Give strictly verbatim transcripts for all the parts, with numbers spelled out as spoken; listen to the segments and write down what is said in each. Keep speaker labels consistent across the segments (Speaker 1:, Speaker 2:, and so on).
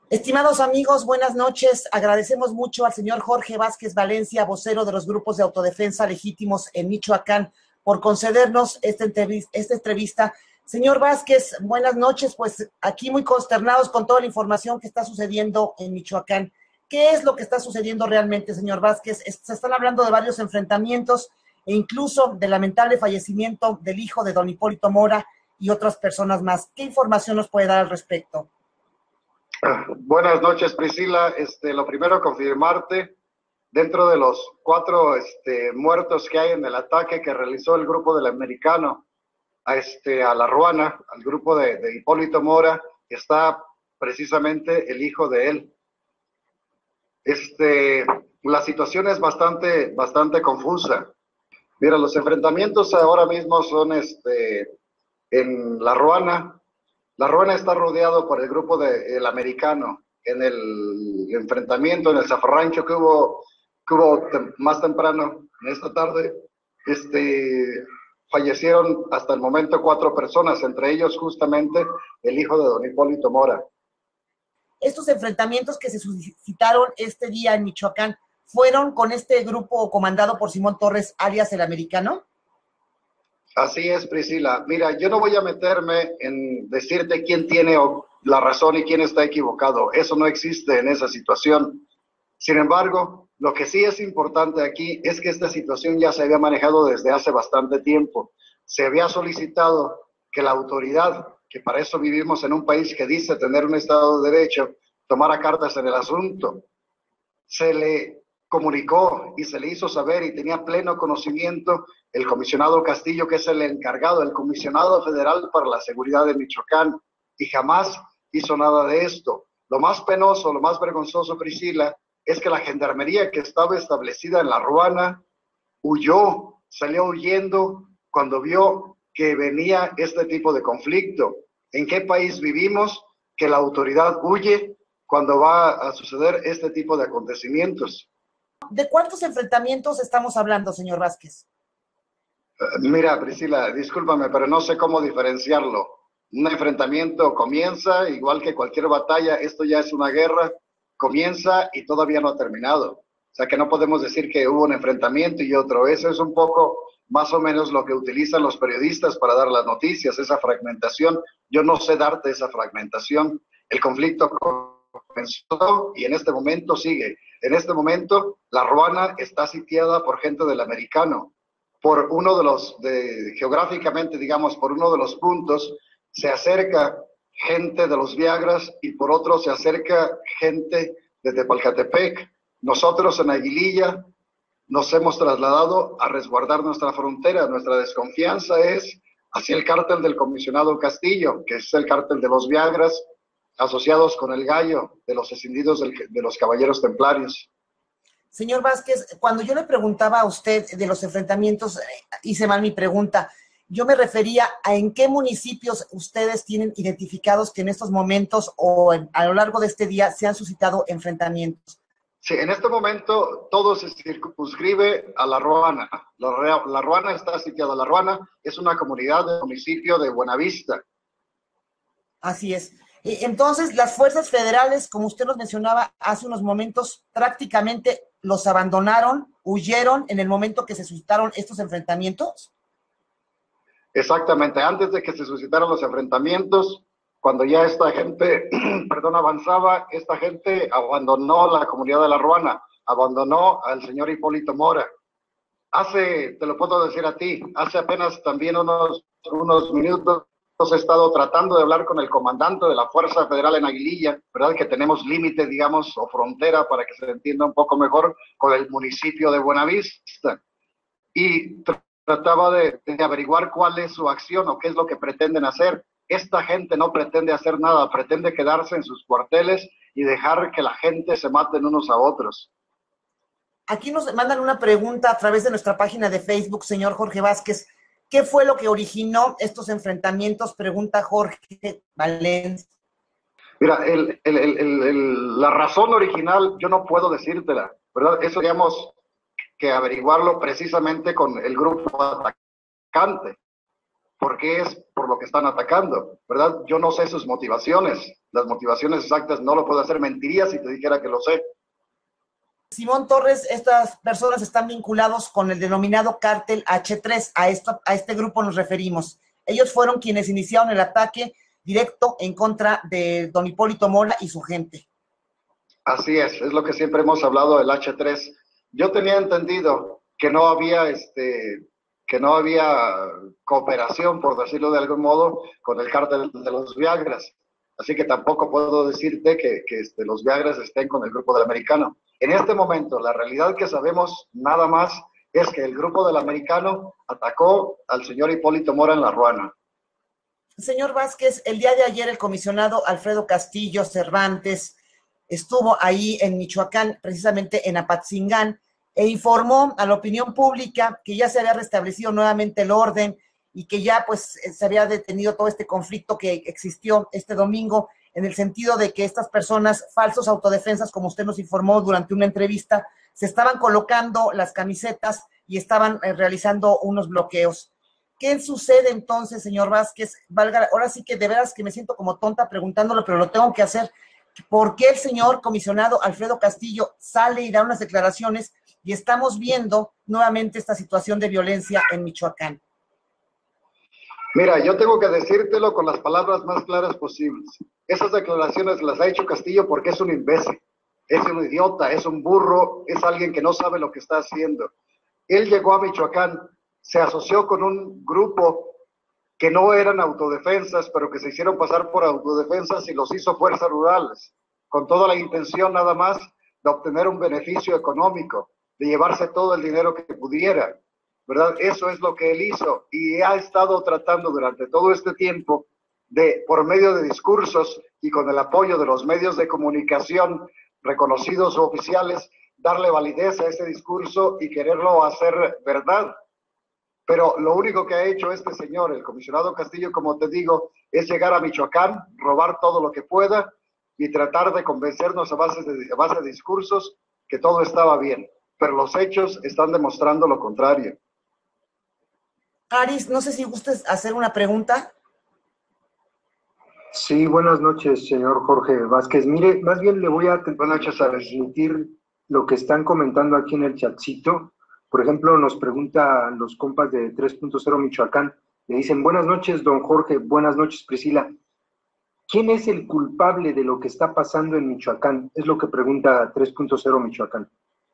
Speaker 1: Estimados amigos, buenas noches. Agradecemos mucho al señor Jorge Vázquez Valencia, vocero de los grupos de autodefensa legítimos en Michoacán, por concedernos esta entrevista. Esta entrevista. Señor Vázquez, buenas noches. Pues aquí muy consternados con toda la información que está sucediendo en Michoacán. ¿Qué es lo que está sucediendo realmente, señor Vázquez? Se están hablando de varios enfrentamientos e incluso del lamentable fallecimiento del hijo de don Hipólito Mora y otras personas más. ¿Qué información nos puede dar al respecto?
Speaker 2: Buenas noches, Priscila. Este, lo primero, confirmarte, dentro de los cuatro este, muertos que hay en el ataque que realizó el grupo del Americano a, este, a La Ruana, al grupo de, de Hipólito Mora, está precisamente el hijo de él. Este, la situación es bastante, bastante confusa. Mira, los enfrentamientos ahora mismo son este, en La Ruana. La Ruana está rodeado por el grupo del Americano. En el enfrentamiento, en el zafarrancho que hubo, que hubo tem más temprano, en esta tarde, este, fallecieron hasta el momento cuatro personas, entre ellos justamente el hijo de don Hipólito Mora.
Speaker 1: Estos enfrentamientos que se suscitaron este día en Michoacán, ¿fueron con este grupo comandado por Simón Torres, alias el Americano?
Speaker 2: Así es, Priscila. Mira, yo no voy a meterme en decirte quién tiene la razón y quién está equivocado. Eso no existe en esa situación. Sin embargo, lo que sí es importante aquí es que esta situación ya se había manejado desde hace bastante tiempo. Se había solicitado que la autoridad, que para eso vivimos en un país que dice tener un Estado de Derecho, tomara cartas en el asunto. Se le comunicó y se le hizo saber y tenía pleno conocimiento el comisionado Castillo, que es el encargado, el comisionado federal para la seguridad de Michoacán, y jamás hizo nada de esto. Lo más penoso, lo más vergonzoso, Priscila, es que la gendarmería que estaba establecida en La Ruana huyó, salió huyendo cuando vio que venía este tipo de conflicto. ¿En qué país vivimos que la autoridad huye cuando va a suceder este tipo de acontecimientos?
Speaker 1: ¿De cuántos enfrentamientos estamos hablando, señor Vázquez?
Speaker 2: Mira, Priscila, discúlpame, pero no sé cómo diferenciarlo. Un enfrentamiento comienza, igual que cualquier batalla, esto ya es una guerra, comienza y todavía no ha terminado. O sea que no podemos decir que hubo un enfrentamiento y otro. Eso es un poco más o menos lo que utilizan los periodistas para dar las noticias, esa fragmentación. Yo no sé darte esa fragmentación. El conflicto comenzó y en este momento sigue. En este momento, La Ruana está sitiada por gente del Americano. Por uno de los, de, geográficamente, digamos, por uno de los puntos, se acerca gente de los Viagras y por otro se acerca gente de Tepalcatepec. Nosotros en Aguililla nos hemos trasladado a resguardar nuestra frontera. Nuestra desconfianza es hacia el cártel del comisionado Castillo, que es el cártel de los Viagras, asociados con el Gallo, de los escindidos del, de los Caballeros Templarios.
Speaker 1: Señor Vázquez, cuando yo le preguntaba a usted de los enfrentamientos, hice mal mi pregunta. Yo me refería a en qué municipios ustedes tienen identificados que en estos momentos o en, a lo largo de este día se han suscitado enfrentamientos.
Speaker 2: Sí, en este momento todo se circunscribe a La Ruana. La, la Ruana está sitiada. La Ruana es una comunidad del municipio de Buenavista.
Speaker 1: Así es. Entonces, las fuerzas federales, como usted nos mencionaba hace unos momentos, prácticamente los abandonaron, huyeron en el momento que se suscitaron estos enfrentamientos.
Speaker 2: Exactamente, antes de que se suscitaran los enfrentamientos, cuando ya esta gente, perdón, avanzaba, esta gente abandonó la comunidad de La Ruana, abandonó al señor Hipólito Mora. Hace, te lo puedo decir a ti, hace apenas también unos, unos minutos he estado tratando de hablar con el comandante de la Fuerza Federal en Aguililla, ¿verdad? Que tenemos límite, digamos, o frontera, para que se entienda un poco mejor, con el municipio de Buenavista. Y tr trataba de, de averiguar cuál es su acción o qué es lo que pretenden hacer. Esta gente no pretende hacer nada, pretende quedarse en sus cuarteles y dejar que la gente se maten unos a otros.
Speaker 1: Aquí nos mandan una pregunta a través de nuestra página de Facebook, señor Jorge Vázquez. ¿Qué fue lo que originó estos enfrentamientos? Pregunta Jorge Valencia.
Speaker 2: Mira, el, el, el, el, la razón original yo no puedo decírtela, ¿verdad? Eso digamos que averiguarlo precisamente con el grupo atacante. ¿Por qué es por lo que están atacando? ¿Verdad? Yo no sé sus motivaciones. Las motivaciones exactas no lo puedo hacer, mentiría si te dijera que lo sé.
Speaker 1: Simón Torres, estas personas están vinculados con el denominado cártel hache tres, a, esto, a este grupo nos referimos. Ellos fueron quienes iniciaron el ataque directo en contra de don Hipólito Mora y su gente.
Speaker 2: Así es, es lo que siempre hemos hablado del hache tres. Yo tenía entendido que no había, este, que no había cooperación, por decirlo de algún modo, con el cártel de los Viagras. Así que tampoco puedo decirte que, que este, los Viagras estén con el grupo del Americano. En este momento, la realidad que sabemos nada más es que el grupo del Americano atacó al señor Hipólito Mora en La Ruana.
Speaker 1: Señor Vázquez, el día de ayer el comisionado Alfredo Castillo Cervantes estuvo ahí en Michoacán, precisamente en Apatzingán, e informó a la opinión pública que ya se había restablecido nuevamente el orden y que ya pues se había detenido todo este conflicto que existió este domingo, en el sentido de que estas personas, falsos autodefensas, como usted nos informó durante una entrevista, se estaban colocando las camisetas y estaban eh, realizando unos bloqueos. ¿Qué sucede entonces, señor Vázquez? Valga, ahora sí que de veras que me siento como tonta preguntándolo, pero lo tengo que hacer. ¿Por qué el señor comisionado Alfredo Castillo sale y da unas declaraciones y estamos viendo nuevamente esta situación de violencia en Michoacán?
Speaker 2: Mira, yo tengo que decírtelo con las palabras más claras posibles. Esas declaraciones las ha hecho Castillo porque es un imbécil, es un idiota, es un burro, es alguien que no sabe lo que está haciendo. Él llegó a Michoacán, se asoció con un grupo que no eran autodefensas, pero que se hicieron pasar por autodefensas y los hizo fuerzas rurales, con toda la intención nada más de obtener un beneficio económico, de llevarse todo el dinero que pudiera, ¿verdad? Eso es lo que él hizo y ha estado tratando durante todo este tiempo de, por medio de discursos y con el apoyo de los medios de comunicación reconocidos o oficiales, darle validez a ese discurso y quererlo hacer verdad. Pero lo único que ha hecho este señor, el comisionado Castillo, como te digo, es llegar a Michoacán, robar todo lo que pueda y tratar de convencernos a base de, a base de discursos que todo estaba bien. Pero los hechos están demostrando lo contrario.
Speaker 1: Aris, no sé si gustes hacer una pregunta.
Speaker 3: Sí, buenas noches, señor Jorge Vázquez. Mire, más bien le voy a
Speaker 2: buenas noches, a
Speaker 3: transmitir lo que están comentando aquí en el chatcito. Por ejemplo, nos preguntan los compas de tres punto cero Michoacán, le dicen, buenas noches, don Jorge, buenas noches, Priscila. ¿Quién es el culpable de lo que está pasando en Michoacán? Es lo que pregunta tres punto cero Michoacán.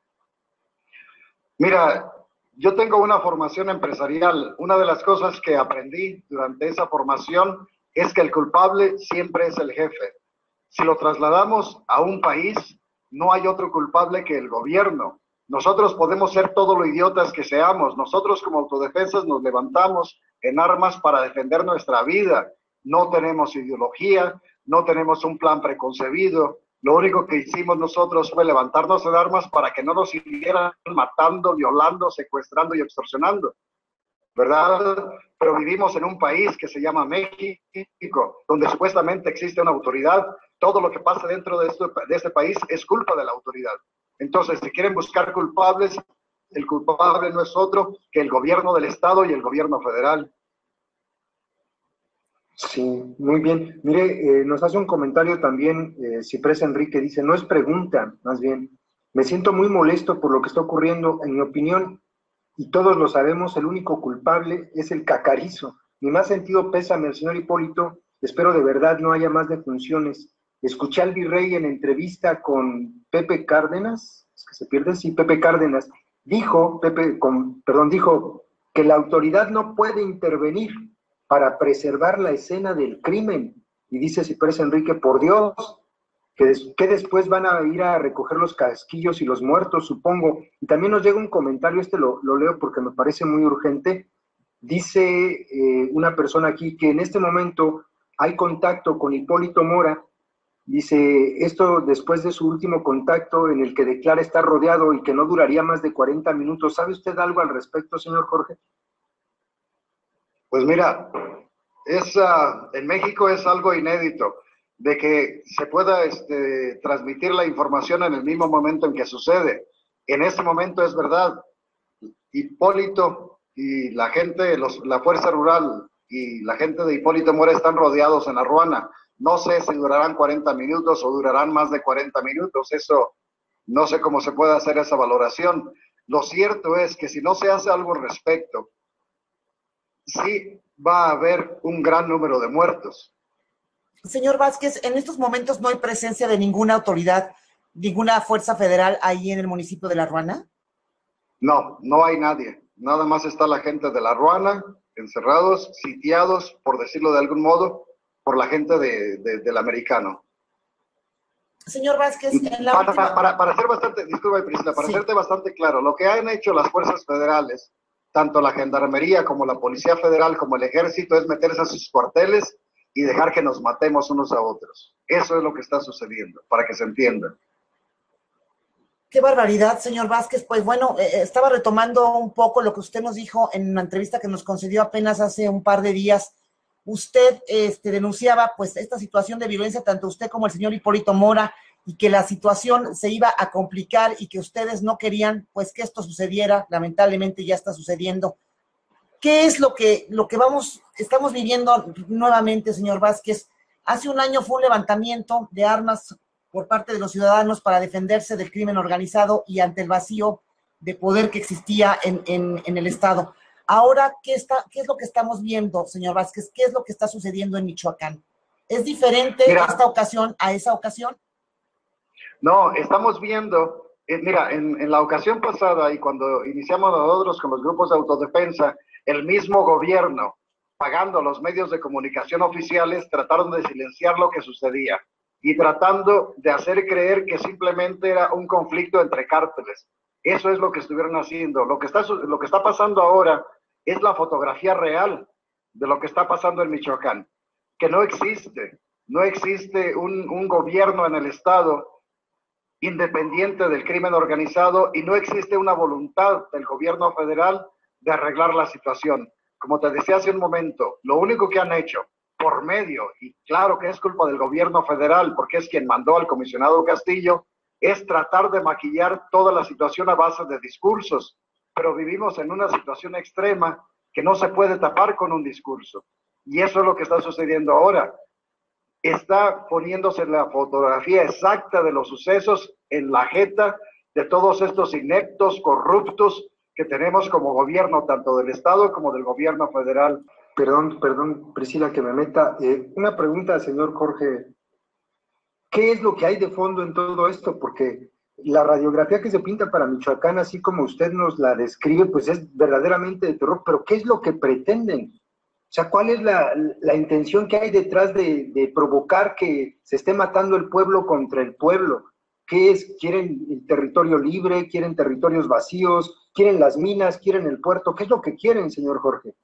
Speaker 2: Mira, yo tengo una formación empresarial. Una de las cosas que aprendí durante esa formación es que el culpable siempre es el jefe. Si lo trasladamos a un país, no hay otro culpable que el gobierno. Nosotros podemos ser todo lo idiotas que seamos. Nosotros como autodefensas nos levantamos en armas para defender nuestra vida. No tenemos ideología, no tenemos un plan preconcebido. Lo único que hicimos nosotros fue levantarnos en armas para que no nos siguieran matando, violando, secuestrando y extorsionando, ¿verdad? Pero vivimos en un país que se llama México, donde supuestamente existe una autoridad. Todo lo que pasa dentro de este, de este país es culpa de la autoridad. Entonces, si quieren buscar culpables, el culpable no es otro que el gobierno del estado y el gobierno federal.
Speaker 3: Sí, muy bien. Mire, eh, nos hace un comentario también eh, Ciprés Enrique, dice, no es pregunta, más bien, me siento muy molesto por lo que está ocurriendo. En mi opinión, y todos lo sabemos, el único culpable es el cacarizo. Mi más sentido pésame al señor Hipólito, espero de verdad no haya más defunciones. Escuché al virrey en entrevista con Pepe Cárdenas, es que se pierde, sí, Pepe Cárdenas, dijo, Pepe, con, perdón, dijo que la autoridad no puede intervenir para preservar la escena del crimen. Y dice Ciprés Enrique, por Dios, que, des, que después van a ir a recoger los casquillos y los muertos, supongo. Y también nos llega un comentario, este lo, lo leo porque me parece muy urgente. Dice eh, una persona aquí que en este momento hay contacto con Hipólito Mora. Dice, esto después de su último contacto en el que declara estar rodeado y que no duraría más de cuarenta minutos. ¿Sabe usted algo al respecto, señor Jorge?
Speaker 2: Pues mira, es, uh, en México es algo inédito, de que se pueda este, transmitir la información en el mismo momento en que sucede. En este momento es verdad, Hipólito y la gente, los, la Fuerza Rural y la gente de Hipólito Mora están rodeados en La Ruana. No sé si durarán cuarenta minutos o durarán más de cuarenta minutos. Eso no sé cómo se puede hacer esa valoración. Lo cierto es que si no se hace algo al respecto, sí va a haber un gran número de muertos.
Speaker 1: Señor Vázquez, en estos momentos no hay presencia de ninguna autoridad, ninguna fuerza federal ahí en el municipio de La Ruana.
Speaker 2: No, no hay nadie. Nada más está la gente de La Ruana, encerrados, sitiados, por decirlo de algún modo, por la gente de, de, del americano.
Speaker 1: Señor Vázquez, en la
Speaker 2: para,
Speaker 1: última...
Speaker 2: para, para ser bastante, disculpa Priscila, para
Speaker 1: sí.
Speaker 2: hacerte bastante claro, lo que han hecho las fuerzas federales, tanto la Gendarmería como la Policía Federal como el Ejército, es meterse a sus cuarteles y dejar que nos matemos unos a otros. Eso es lo que está sucediendo, para que se entienda.
Speaker 1: Qué barbaridad, señor Vázquez. Pues bueno, eh, estaba retomando un poco lo que usted nos dijo en una entrevista que nos concedió apenas hace un par de días. Usted este, denunciaba pues esta situación de violencia, tanto usted como el señor Hipólito Mora, y que la situación se iba a complicar y que ustedes no querían pues que esto sucediera. Lamentablemente ya está sucediendo. ¿Qué es lo que, lo que vamos, estamos viviendo nuevamente, señor Vázquez? Hace un año fue un levantamiento de armas por parte de los ciudadanos para defenderse del crimen organizado y ante el vacío de poder que existía en, en, en el Estado. Ahora, ¿qué, está, ¿qué es lo que estamos viendo, señor Vázquez? ¿Qué es lo que está sucediendo en Michoacán? ¿Es diferente Mira, esta ocasión a esa ocasión?
Speaker 2: No, estamos viendo, eh, mira, en, en la ocasión pasada y cuando iniciamos nosotros con los grupos de autodefensa, el mismo gobierno, pagando a los medios de comunicación oficiales, trataron de silenciar lo que sucedía y tratando de hacer creer que simplemente era un conflicto entre cárteles. Eso es lo que estuvieron haciendo. Lo que está, lo que está pasando ahora es la fotografía real de lo que está pasando en Michoacán, que no existe. No existe un, un gobierno en el Estado independiente del crimen organizado y no existe una voluntad del gobierno federal de arreglar la situación. Como te decía hace un momento, lo único que han hecho por medio, y claro que es culpa del gobierno federal porque es quien mandó al comisionado Castillo, es tratar de maquillar toda la situación a base de discursos, pero vivimos en una situación extrema que no se puede tapar con un discurso. Y eso es lo que está sucediendo ahora. Está poniéndose la fotografía exacta de los sucesos en la jeta de todos estos ineptos, corruptos que tenemos como gobierno, tanto del Estado como del gobierno federal.
Speaker 3: Perdón, perdón, Priscila, que me meta. Eh, una pregunta, señor Jorge. ¿Qué es lo que hay de fondo en todo esto? Porque la radiografía que se pinta para Michoacán, así como usted nos la describe, pues es verdaderamente de terror. Pero ¿qué es lo que pretenden? O sea, ¿cuál es la, la intención que hay detrás de, de provocar que se esté matando el pueblo contra el pueblo? ¿Qué es? ¿Quieren el territorio libre? ¿Quieren territorios vacíos? ¿Quieren las minas? ¿Quieren el puerto? ¿Qué es lo que quieren, señor Jorge?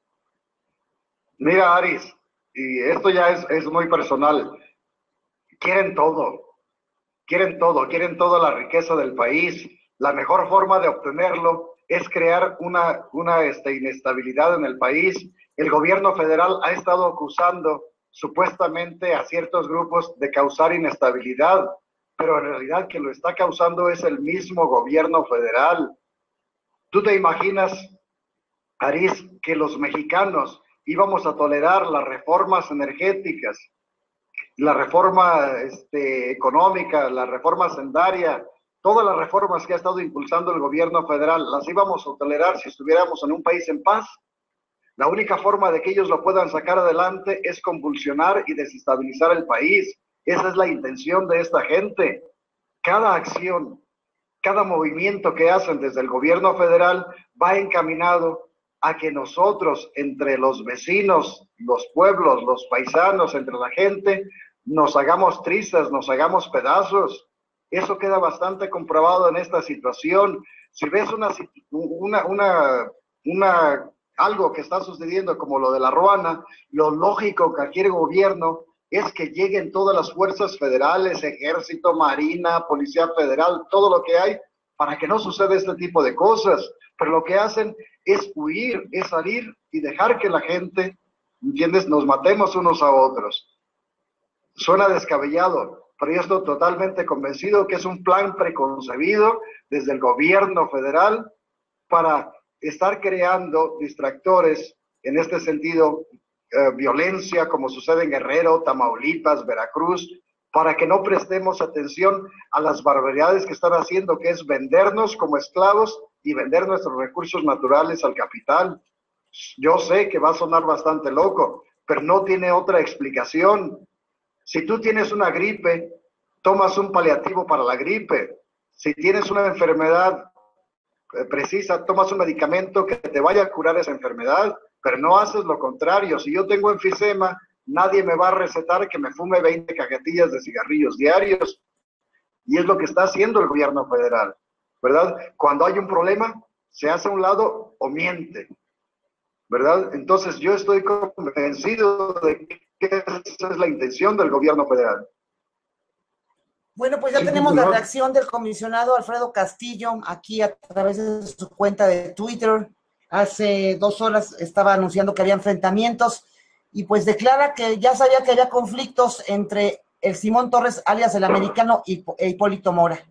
Speaker 2: Mira, Aris, y esto ya es, es muy personal. Quieren todo. Quieren todo. Quieren toda la riqueza del país. La mejor forma de obtenerlo es crear una, una este, inestabilidad en el país. El gobierno federal ha estado acusando supuestamente a ciertos grupos de causar inestabilidad, pero en realidad quien lo está causando es el mismo gobierno federal. ¿Tú te imaginas, Aris, que los mexicanos íbamos a tolerar las reformas energéticas, la reforma este, económica, la reforma sendaria, todas las reformas que ha estado impulsando el gobierno federal, las íbamos a tolerar si estuviéramos en un país en paz? La única forma de que ellos lo puedan sacar adelante es convulsionar y desestabilizar el país. Esa es la intención de esta gente. Cada acción, cada movimiento que hacen desde el gobierno federal va encaminado a que nosotros, entre los vecinos, los pueblos, los paisanos, entre la gente, nos hagamos trizas, nos hagamos pedazos. Eso queda bastante comprobado en esta situación. Si ves una, una, una, una algo que está sucediendo como lo de La Ruana, lo lógico que cualquier gobierno es que lleguen todas las fuerzas federales, ejército, marina, policía federal, todo lo que hay, para que no suceda este tipo de cosas. Pero lo que hacen es huir, es salir y dejar que la gente, ¿entiendes?, nos matemos unos a otros. Suena descabellado, pero yo estoy totalmente convencido que es un plan preconcebido desde el gobierno federal para estar creando distractores en este sentido eh, violencia como sucede en Guerrero, Tamaulipas, Veracruz, para que no prestemos atención a las barbaridades que están haciendo, que es vendernos como esclavos y vender nuestros recursos naturales al capital. Yo sé que va a sonar bastante loco, pero no tiene otra explicación. Si tú tienes una gripe, tomas un paliativo para la gripe. Si tienes una enfermedad precisa, tomas un medicamento que te vaya a curar esa enfermedad, pero no haces lo contrario. Si yo tengo enfisema, nadie me va a recetar que me fume veinte cajetillas de cigarrillos diarios. Y es lo que está haciendo el gobierno federal, ¿verdad? Cuando hay un problema, se hace a un lado o miente, ¿verdad? Entonces yo estoy convencido de que esa es la intención del gobierno federal.
Speaker 1: Bueno, pues ya
Speaker 3: Sí,
Speaker 1: tenemos la
Speaker 3: no.
Speaker 1: reacción del comisionado Alfredo Castillo aquí a través de su cuenta de Twitter. Hace dos horas estaba anunciando que había enfrentamientos y pues declara que ya sabía que había conflictos entre el Simón Torres, alias el americano, y e Hipólito Mora.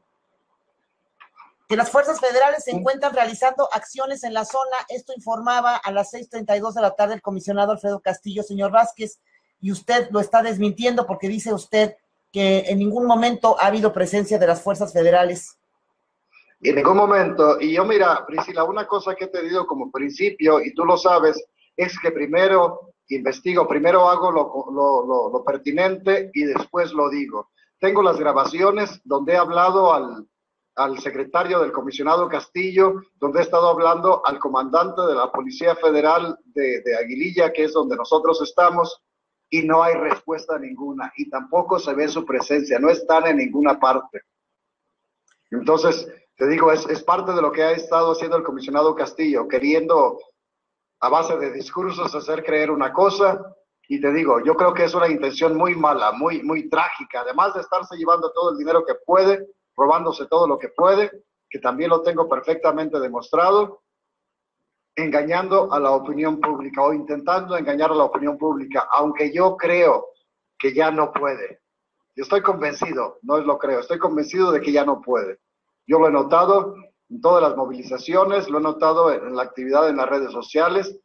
Speaker 1: Que las fuerzas federales se encuentran realizando acciones en la zona. Esto informaba a las seis treinta y dos de la tarde el comisionado Alfredo Castillo, señor Vázquez, y usted lo está desmintiendo porque dice usted que en ningún momento ha habido presencia de las fuerzas federales.
Speaker 2: En ningún momento. Y yo, mira, Priscila, una cosa que te digo como principio, y tú lo sabes, es que primero investigo, primero hago lo, lo, lo, lo pertinente y después lo digo. Tengo las grabaciones donde he hablado al, al secretario del comisionado Castillo, donde he estado hablando al comandante de la Policía Federal de, de Aguililla, que es donde nosotros estamos, y no hay respuesta ninguna, y tampoco se ve su presencia, no están en ninguna parte. Entonces, te digo, es, es parte de lo que ha estado haciendo el comisionado Castillo, queriendo, a base de discursos, hacer creer una cosa, y te digo, yo creo que es una intención muy mala, muy, muy trágica, además de estarse llevando todo el dinero que puede, robándose todo lo que puede, que también lo tengo perfectamente demostrado, engañando a la opinión pública o intentando engañar a la opinión pública, aunque yo creo que ya no puede. Yo estoy convencido, no es lo creo, estoy convencido de que ya no puede. Yo lo he notado en todas las movilizaciones, lo he notado en la actividad en las redes sociales.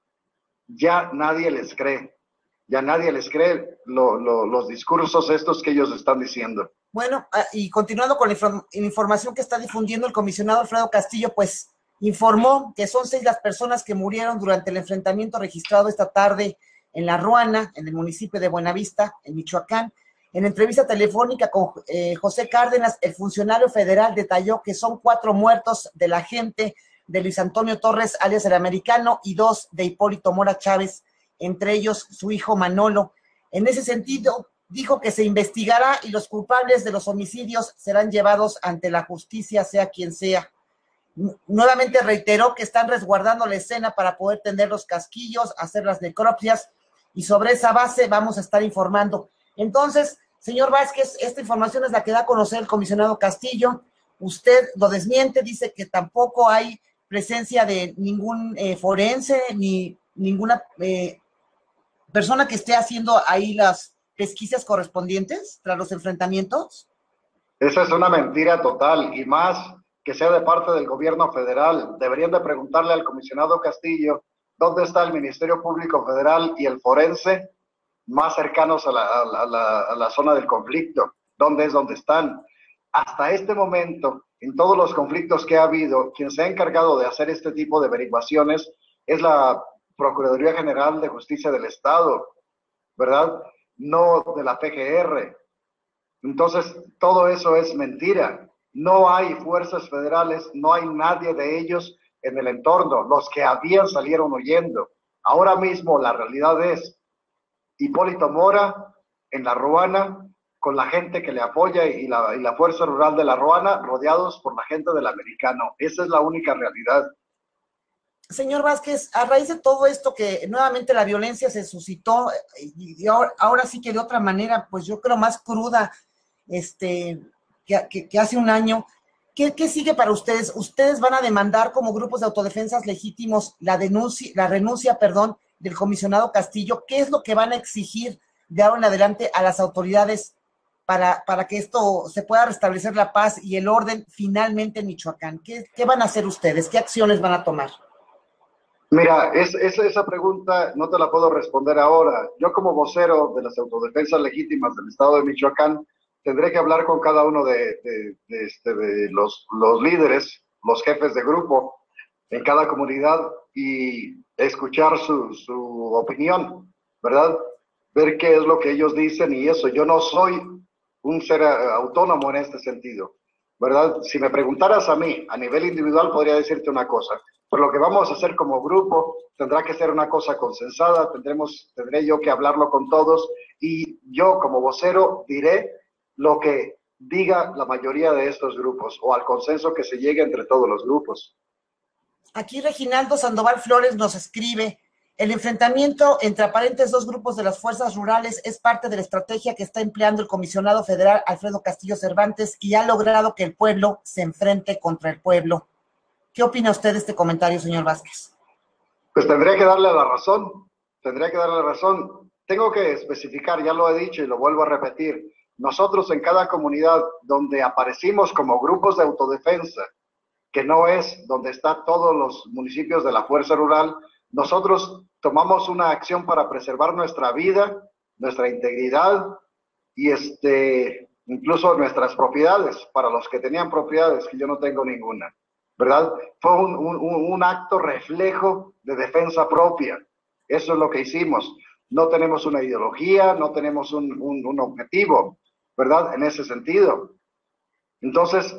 Speaker 2: Ya nadie les cree, ya nadie les cree lo, lo, los discursos estos que ellos están diciendo.
Speaker 1: Bueno, y continuando con la información que está difundiendo el comisionado Alfredo Castillo, pues informó que son seis las personas que murieron durante el enfrentamiento registrado esta tarde en La Ruana, en el municipio de Buenavista, en Michoacán. En entrevista telefónica con eh, José Cárdenas, el funcionario federal detalló que son cuatro muertos de la gente de Luis Antonio Torres, alias el americano, y dos de Hipólito Mora Chávez, entre ellos su hijo Manolo. En ese sentido, dijo que se investigará y los culpables de los homicidios serán llevados ante la justicia, sea quien sea. Nuevamente reiteró que están resguardando la escena para poder tender los casquillos, hacer las necropsias, y sobre esa base vamos a estar informando. Entonces, señor Vázquez, esta información es la que da a conocer el comisionado Castillo. Usted lo desmiente, dice que tampoco hay presencia de ningún eh, forense ni ninguna eh, persona que esté haciendo ahí las pesquisas correspondientes tras los enfrentamientos.
Speaker 2: Esa es una mentira total, y más que sea de parte del gobierno federal. Deberían de preguntarle al comisionado Castillo dónde está el Ministerio Público Federal y el forense más cercanos a la, a la, a la zona del conflicto. ¿Dónde es donde están? Hasta este momento, en todos los conflictos que ha habido, quien se ha encargado de hacer este tipo de averiguaciones es la Procuraduría General de Justicia del Estado, ¿verdad? No de la P G R. Entonces, todo eso es mentira. No hay fuerzas federales, no hay nadie de ellos en el entorno. Los que habían salieron huyendo. Ahora mismo la realidad es Hipólito Mora en La Ruana, con la gente que le apoya y la, y la Fuerza Rural de La Ruana, rodeados por la gente del americano. Esa es la única realidad.
Speaker 1: Señor Vázquez, a raíz de todo esto que nuevamente la violencia se suscitó, y ahora, ahora sí que de otra manera, pues yo creo más cruda, este, que, que, que hace un año, ¿qué, ¿qué sigue para ustedes? ¿Ustedes van a demandar como grupos de autodefensas legítimos la denuncia, la renuncia, perdón, del comisionado Castillo? ¿Qué es lo que van a exigir de ahora en adelante a las autoridades para, para que esto se pueda restablecer la paz y el orden finalmente en Michoacán? ¿Qué, qué van a hacer ustedes? ¿Qué acciones van a tomar?
Speaker 2: Mira, es, es- esa pregunta no te la puedo responder ahora. Yo como vocero de las autodefensas legítimas del estado de Michoacán, tendré que hablar con cada uno de, de- de este, de los, los líderes, los jefes de grupo en cada comunidad y escuchar su, su opinión, ¿verdad? Ver qué es lo que ellos dicen y eso. Yo no soy un ser eh, autónomo en este sentido, ¿verdad? Si me preguntaras a mí, a nivel individual, podría decirte una cosa, pero lo que vamos a hacer como grupo tendrá que ser una cosa consensada, tendremos, tendré yo que hablarlo con todos y yo como vocero diré lo que diga la mayoría de estos grupos o al consenso que se llegue entre todos los grupos.
Speaker 1: Aquí Reginaldo Sandoval Flores nos escribe, el enfrentamiento entre aparentes dos grupos de las fuerzas rurales es parte de la estrategia que está empleando el comisionado federal Alfredo Castillo Cervantes y ha logrado que el pueblo se enfrente contra el pueblo. ¿Qué opina usted de este comentario, señor Vázquez?
Speaker 2: Pues tendría que darle la razón, tendría que darle la razón. Tengo que especificar, ya lo he dicho y lo vuelvo a repetir, nosotros en cada comunidad donde aparecimos como grupos de autodefensa, que no es donde están todos los municipios de la fuerza rural, nosotros tomamos una acción para preservar nuestra vida, nuestra integridad y este, incluso nuestras propiedades, para los que tenían propiedades, que yo no tengo ninguna, ¿verdad? Fue un, un, un acto reflejo de defensa propia. Eso es lo que hicimos. No tenemos una ideología, no tenemos un, un, un objetivo, ¿verdad? En ese sentido. Entonces,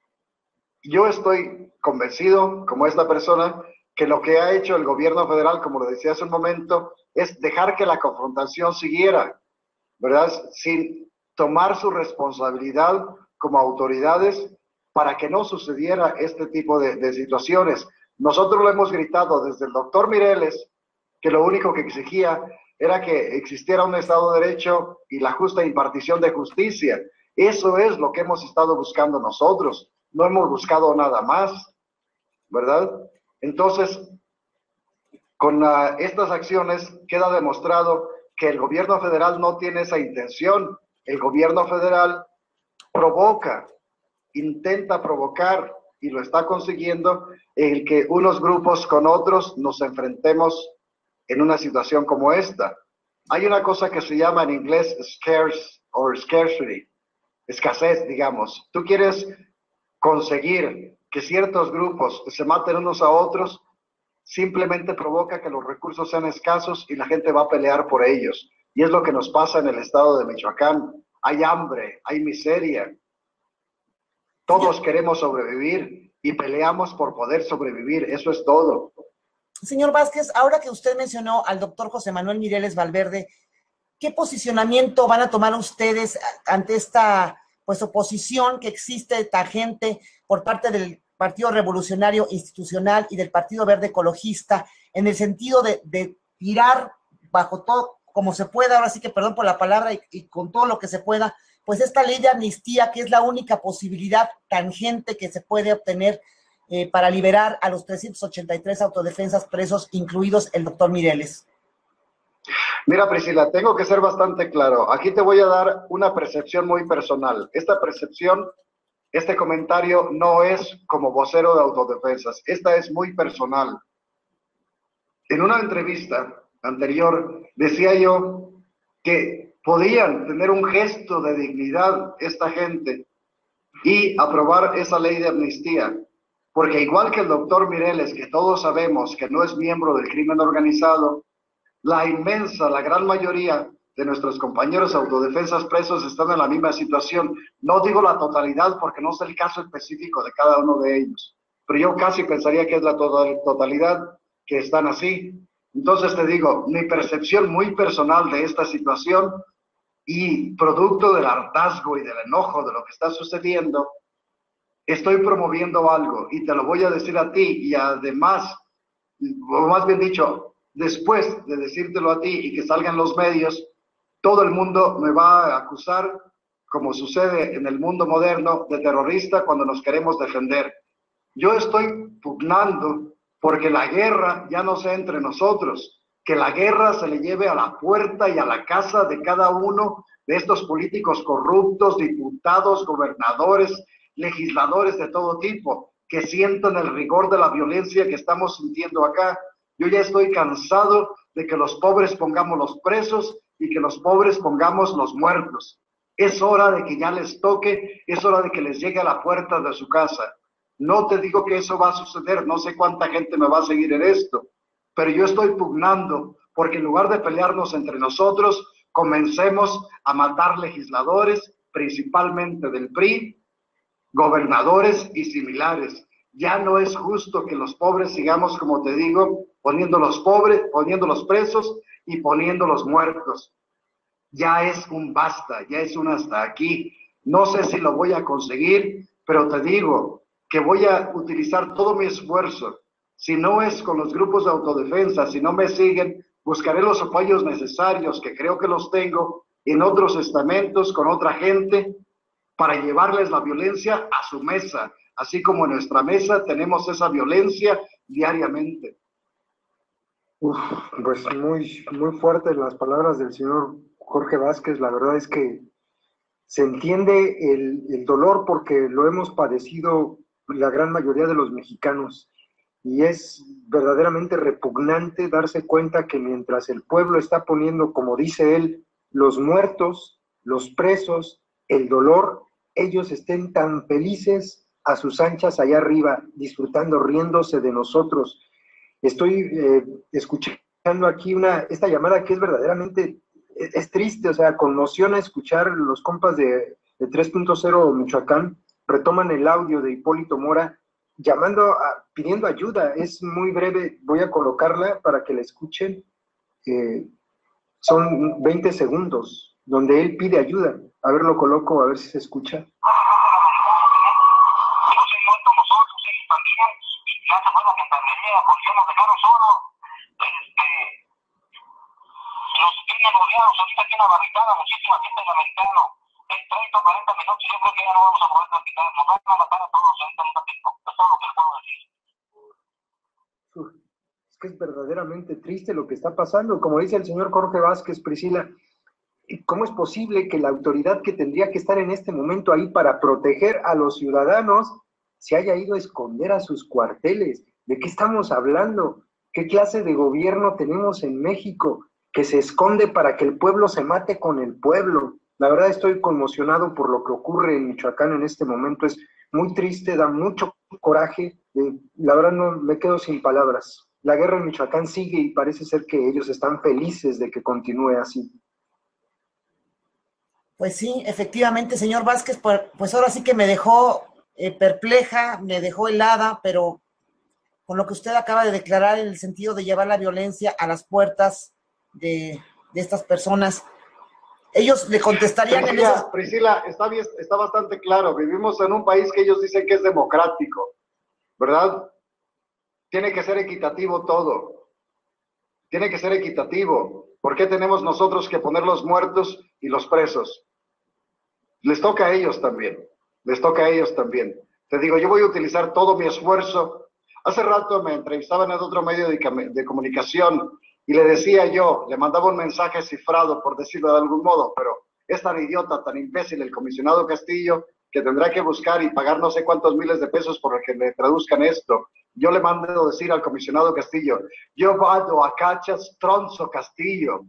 Speaker 2: yo estoy convencido, como esta persona, que lo que ha hecho el gobierno federal, como lo decía hace un momento, es dejar que la confrontación siguiera, ¿verdad? Sin tomar su responsabilidad como autoridades para que no sucediera este tipo de, de situaciones. Nosotros lo hemos gritado desde el doctor Mireles, que lo único que exigía era que existiera un Estado de Derecho y la justa impartición de justicia. Eso es lo que hemos estado buscando nosotros. No hemos buscado nada más, ¿verdad? Entonces, con uh, estas acciones queda demostrado que el gobierno federal no tiene esa intención. El gobierno federal provoca, intenta provocar, y lo está consiguiendo, el que unos grupos con otros nos enfrentemos en una situación como esta. Hay una cosa que se llama en inglés scarce or scarcity, escasez, digamos. Tú quieres conseguir que ciertos grupos se maten unos a otros, simplemente provoca que los recursos sean escasos y la gente va a pelear por ellos. Y es lo que nos pasa en el estado de Michoacán. Hay hambre, hay miseria. Todos queremos sobrevivir y peleamos por poder sobrevivir. Eso es todo.
Speaker 1: Señor Vázquez, ahora que usted mencionó al doctor José Manuel Mireles Valverde, ¿qué posicionamiento van a tomar ustedes ante esta pues oposición que existe tangente por parte del Partido Revolucionario Institucional y del Partido Verde Ecologista en el sentido de, de tirar bajo todo como se pueda, ahora sí que perdón por la palabra, y, y con todo lo que se pueda, pues esta ley de amnistía que es la única posibilidad tangente que se puede obtener eh, para liberar a los trescientos ochenta y tres autodefensas presos, incluidos el doctor Mireles?
Speaker 2: Mira, Priscila, tengo que ser bastante claro. Aquí te voy a dar una percepción muy personal. Esta percepción, este comentario no es como vocero de autodefensas. Esta es muy personal. En una entrevista anterior decía yo que podían tener un gesto de dignidad esta gente y aprobar esa ley de amnistía. Porque igual que el doctor Mireles, que todos sabemos que no es miembro del crimen organizado, la inmensa, la gran mayoría de nuestros compañeros autodefensas presos están en la misma situación. No digo la totalidad porque no sé el caso específico de cada uno de ellos, pero yo casi pensaría que es la totalidad que están así. Entonces te digo, mi percepción muy personal de esta situación y producto del hartazgo y del enojo de lo que está sucediendo, estoy promoviendo algo y te lo voy a decir a ti y además, o más bien dicho, después de decírtelo a ti y que salgan los medios, todo el mundo me va a acusar, como sucede en el mundo moderno, de terrorista cuando nos queremos defender. Yo estoy pugnando porque la guerra ya no sea entre nosotros, que la guerra se le lleve a la puerta y a la casa de cada uno de estos políticos corruptos, diputados, gobernadores, legisladores de todo tipo, que sientan el rigor de la violencia que estamos sintiendo acá. Yo ya estoy cansado de que los pobres pongamos los presos y que los pobres pongamos los muertos. Es hora de que ya les toque, es hora de que les llegue a la puerta de su casa. No te digo que eso va a suceder, no sé cuánta gente me va a seguir en esto, pero yo estoy pugnando porque en lugar de pelearnos entre nosotros, comencemos a matar legisladores, principalmente del P R I, gobernadores y similares. Ya no es justo que los pobres sigamos, como te digo, poniendo los pobres, poniendo los presos y poniendo los muertos. Ya es un basta, ya es un hasta aquí. No sé si lo voy a conseguir, pero te digo que voy a utilizar todo mi esfuerzo. Si no es con los grupos de autodefensa, si no me siguen, buscaré los apoyos necesarios, que creo que los tengo, en otros estamentos, con otra gente, para llevarles la violencia a su mesa, así como en nuestra mesa tenemos esa violencia diariamente.
Speaker 3: Uf, pues muy, muy fuertes las palabras del señor Jorge Vázquez. La verdad es que se entiende el, el dolor porque lo hemos padecido la gran mayoría de los mexicanos. Y es verdaderamente repugnante darse cuenta que mientras el pueblo está poniendo, como dice él, los muertos, los presos, el dolor, ellos estén tan felices a sus anchas allá arriba, disfrutando, riéndose de nosotros. Estoy eh, escuchando aquí una, esta llamada que es verdaderamente, es, es triste, o sea, conmociona escuchar los compas de, de tres punto cero Michoacán, retoman el audio de Hipólito Mora, llamando, a, pidiendo ayuda. Es muy breve, voy a colocarla para que la escuchen. Eh, son veinte segundos, donde él pide ayuda. A ver, lo coloco, a ver si se escucha.
Speaker 4: Nos tienen rodeados ahorita aquí en la barricada, muchísima gente del americano. En treinta o cuarenta minutos yo creo que ya no vamos a poder platicar. Nos van a matar a todos ahorita en un ratito. Es todo lo que les puedo decir.
Speaker 3: Es que es verdaderamente triste lo que está pasando. Como dice el señor Jorge Vázquez, Priscila, ¿cómo es posible que la autoridad que tendría que estar en este momento ahí para proteger a los ciudadanos se haya ido a esconder a sus cuarteles? ¿De qué estamos hablando? ¿Qué clase de gobierno tenemos en México que se esconde para que el pueblo se mate con el pueblo? La verdad estoy conmocionado por lo que ocurre en Michoacán en este momento. Es muy triste, da mucho coraje. Eh, la verdad no me quedo sin palabras. La guerra en Michoacán sigue y parece ser que ellos están felices de que continúe así.
Speaker 1: Pues sí, efectivamente, señor Vázquez, pues ahora sí que me dejó eh, perpleja, me dejó helada, pero con lo que usted acaba de declarar en el sentido de llevar la violencia a las puertas de, de estas personas, ellos le contestarían
Speaker 2: Priscila,
Speaker 1: en esas...
Speaker 2: Priscila, está, bien, está bastante claro, vivimos en un país que ellos dicen que es democrático, ¿verdad? Tiene que ser equitativo todo, tiene que ser equitativo. ¿Por qué tenemos nosotros que poner los muertos y los presos? Les toca a ellos también, les toca a ellos también. Te digo, yo voy a utilizar todo mi esfuerzo. Hace rato me entrevistaban en otro medio de, de comunicación y le decía yo, le mandaba un mensaje cifrado, por decirlo de algún modo, pero es tan idiota, tan imbécil el comisionado Castillo, que tendrá que buscar y pagar no sé cuántos miles de pesos por el que le traduzcan esto. Yo le mando decir al comisionado Castillo, yo vado a cachas tronzo Castillo.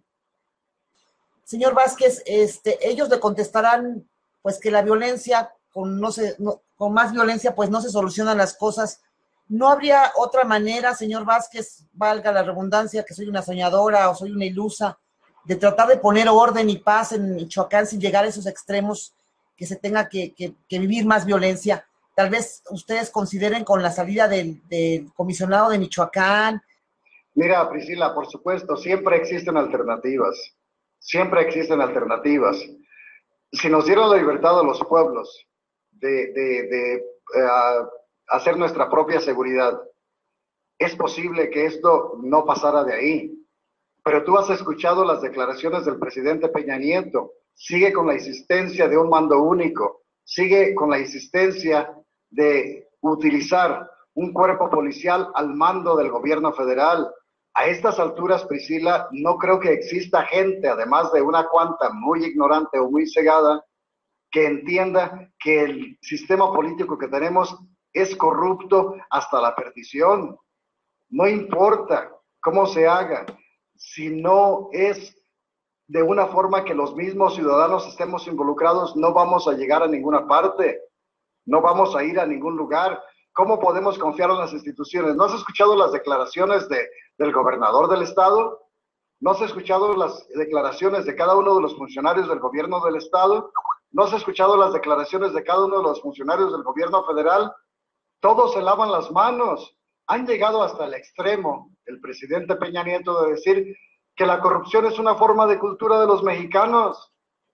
Speaker 1: Señor Vázquez, este, ellos le contestarán pues que la violencia, con, no se, no, con más violencia, pues no se solucionan las cosas. ¿No habría otra manera, señor Vázquez, valga la redundancia, que soy una soñadora o soy una ilusa, de tratar de poner orden y paz en Michoacán sin llegar a esos extremos que se tenga que, que, que vivir más violencia? Tal vez ustedes consideren con la salida del, del comisionado de Michoacán.
Speaker 2: Mira, Priscila, por supuesto, siempre existen alternativas, siempre existen alternativas. Si nos dieron la libertad a los pueblos de, de, de uh, hacer nuestra propia seguridad, es posible que esto no pasara de ahí. Pero tú has escuchado las declaraciones del presidente Peña Nieto, sigue con la insistencia de un mando único, sigue con la insistencia de utilizar un cuerpo policial al mando del gobierno federal. A estas alturas, Priscila, no creo que exista gente, además de una cuanta muy ignorante o muy cegada, que entienda que el sistema político que tenemos es corrupto hasta la perdición. No importa cómo se haga, si no es de una forma que los mismos ciudadanos estemos involucrados, no vamos a llegar a ninguna parte, no vamos a ir a ningún lugar. ¿Cómo podemos confiar en las instituciones? ¿No has escuchado las declaraciones de, del gobernador del estado? ¿No has escuchado las declaraciones de cada uno de los funcionarios del gobierno del estado? ¿No has escuchado las declaraciones de cada uno de los funcionarios del gobierno federal? Todos se lavan las manos. Han llegado hasta el extremo, el presidente Peña Nieto, de decir que la corrupción es una forma de cultura de los mexicanos.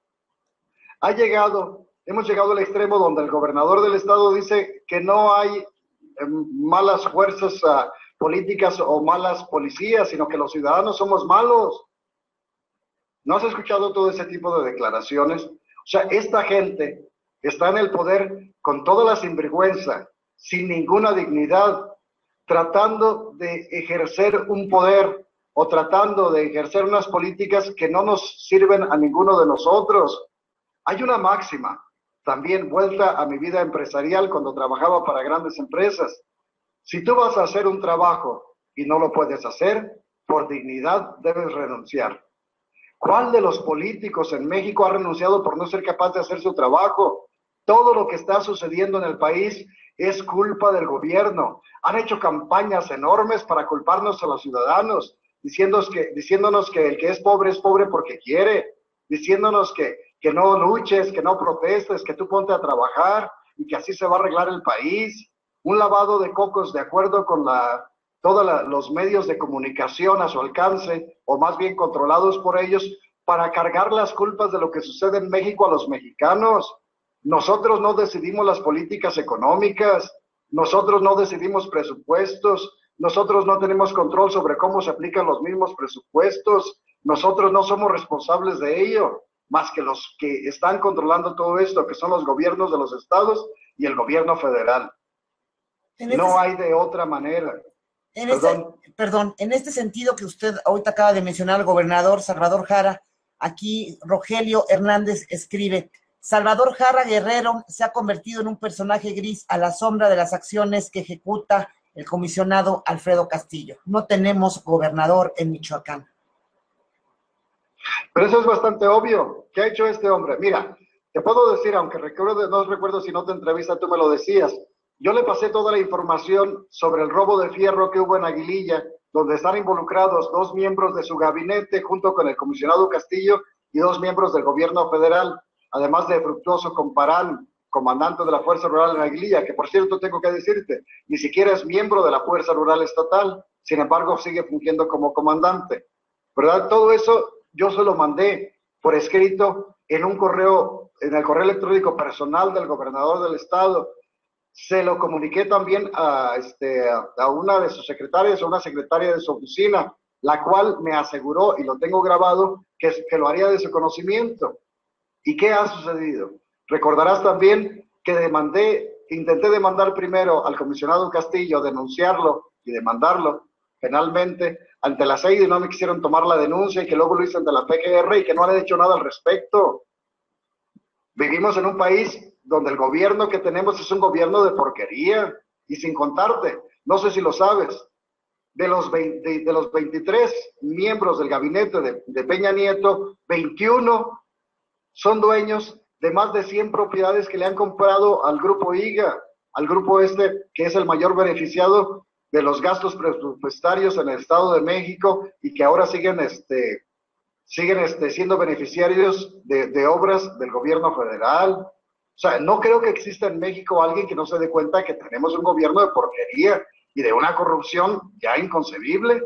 Speaker 2: Ha llegado, hemos llegado al extremo donde el gobernador del estado dice que no hay eh, malas fuerzas uh, políticas o malas policías, sino que los ciudadanos somos malos. ¿No has escuchado todo ese tipo de declaraciones? O sea, esta gente está en el poder con toda la sinvergüenza, sin ninguna dignidad, tratando de ejercer un poder o tratando de ejercer unas políticas que no nos sirven a ninguno de nosotros. Hay una máxima, también vuelta a mi vida empresarial cuando trabajaba para grandes empresas. Si tú vas a hacer un trabajo y no lo puedes hacer, por dignidad debes renunciar. ¿Cuál de los políticos en México ha renunciado por no ser capaz de hacer su trabajo? Todo lo que está sucediendo en el país es culpa del gobierno. Han hecho campañas enormes para culparnos a los ciudadanos, diciéndonos que, diciéndonos que el que es pobre es pobre porque quiere, diciéndonos que, que no luches, que no protestes, que tú ponte a trabajar y que así se va a arreglar el país. Un lavado de cocos de acuerdo con la, todos la, los medios de comunicación a su alcance, o más bien controlados por ellos, para cargar las culpas de lo que sucede en México a los mexicanos. Nosotros no decidimos las políticas económicas, nosotros no decidimos presupuestos, nosotros no tenemos control sobre cómo se aplican los mismos presupuestos, nosotros no somos responsables de ello, más que los que están controlando todo esto, que son los gobiernos de los estados y el gobierno federal. En este, no hay de otra manera.
Speaker 1: En perdón. Este, perdón, en este sentido que usted ahorita acaba de mencionar, el gobernador Salvador Jara, aquí Rogelio Hernández escribe: Salvador Jara Guerrero se ha convertido en un personaje gris a la sombra de las acciones que ejecuta el comisionado Alfredo Castillo. No tenemos gobernador en Michoacán.
Speaker 2: Pero eso es bastante obvio. ¿Qué ha hecho este hombre? Mira, te puedo decir, aunque recuerdo, no recuerdo si no te entrevista, tú me lo decías. Yo le pasé toda la información sobre el robo de fierro que hubo en Aguililla, donde están involucrados dos miembros de su gabinete junto con el comisionado Castillo y dos miembros del gobierno federal, además de Fructuoso Comparán, comandante de la Fuerza Rural en Aguililla, que por cierto tengo que decirte, ni siquiera es miembro de la Fuerza Rural Estatal, sin embargo sigue fungiendo como comandante, ¿verdad? Todo eso yo se lo mandé por escrito en un correo, en el correo electrónico personal del gobernador del estado. Se lo comuniqué también a, este, a una de sus secretarias, a una secretaria de su oficina, la cual me aseguró, y lo tengo grabado, que, que lo haría de su conocimiento. ¿Y qué ha sucedido? Recordarás también que demandé, intenté demandar primero al comisionado Castillo, denunciarlo y demandarlo penalmente ante la C E I D y no me quisieron tomar la denuncia, y que luego lo hice ante la P G R y que no han hecho nada al respecto. Vivimos en un país donde el gobierno que tenemos es un gobierno de porquería, y sin contarte, no sé si lo sabes, de los, veinte, de los veintitrés miembros del gabinete de, de Peña Nieto, veintiuno son dueños de más de cien propiedades que le han comprado al grupo I G A, al grupo este que es el mayor beneficiado de los gastos presupuestarios en el Estado de México y que ahora siguen este, siguen este, siendo beneficiarios de, de obras del gobierno federal. O sea, no creo que exista en México alguien que no se dé cuenta que tenemos un gobierno de porquería y de una corrupción ya inconcebible.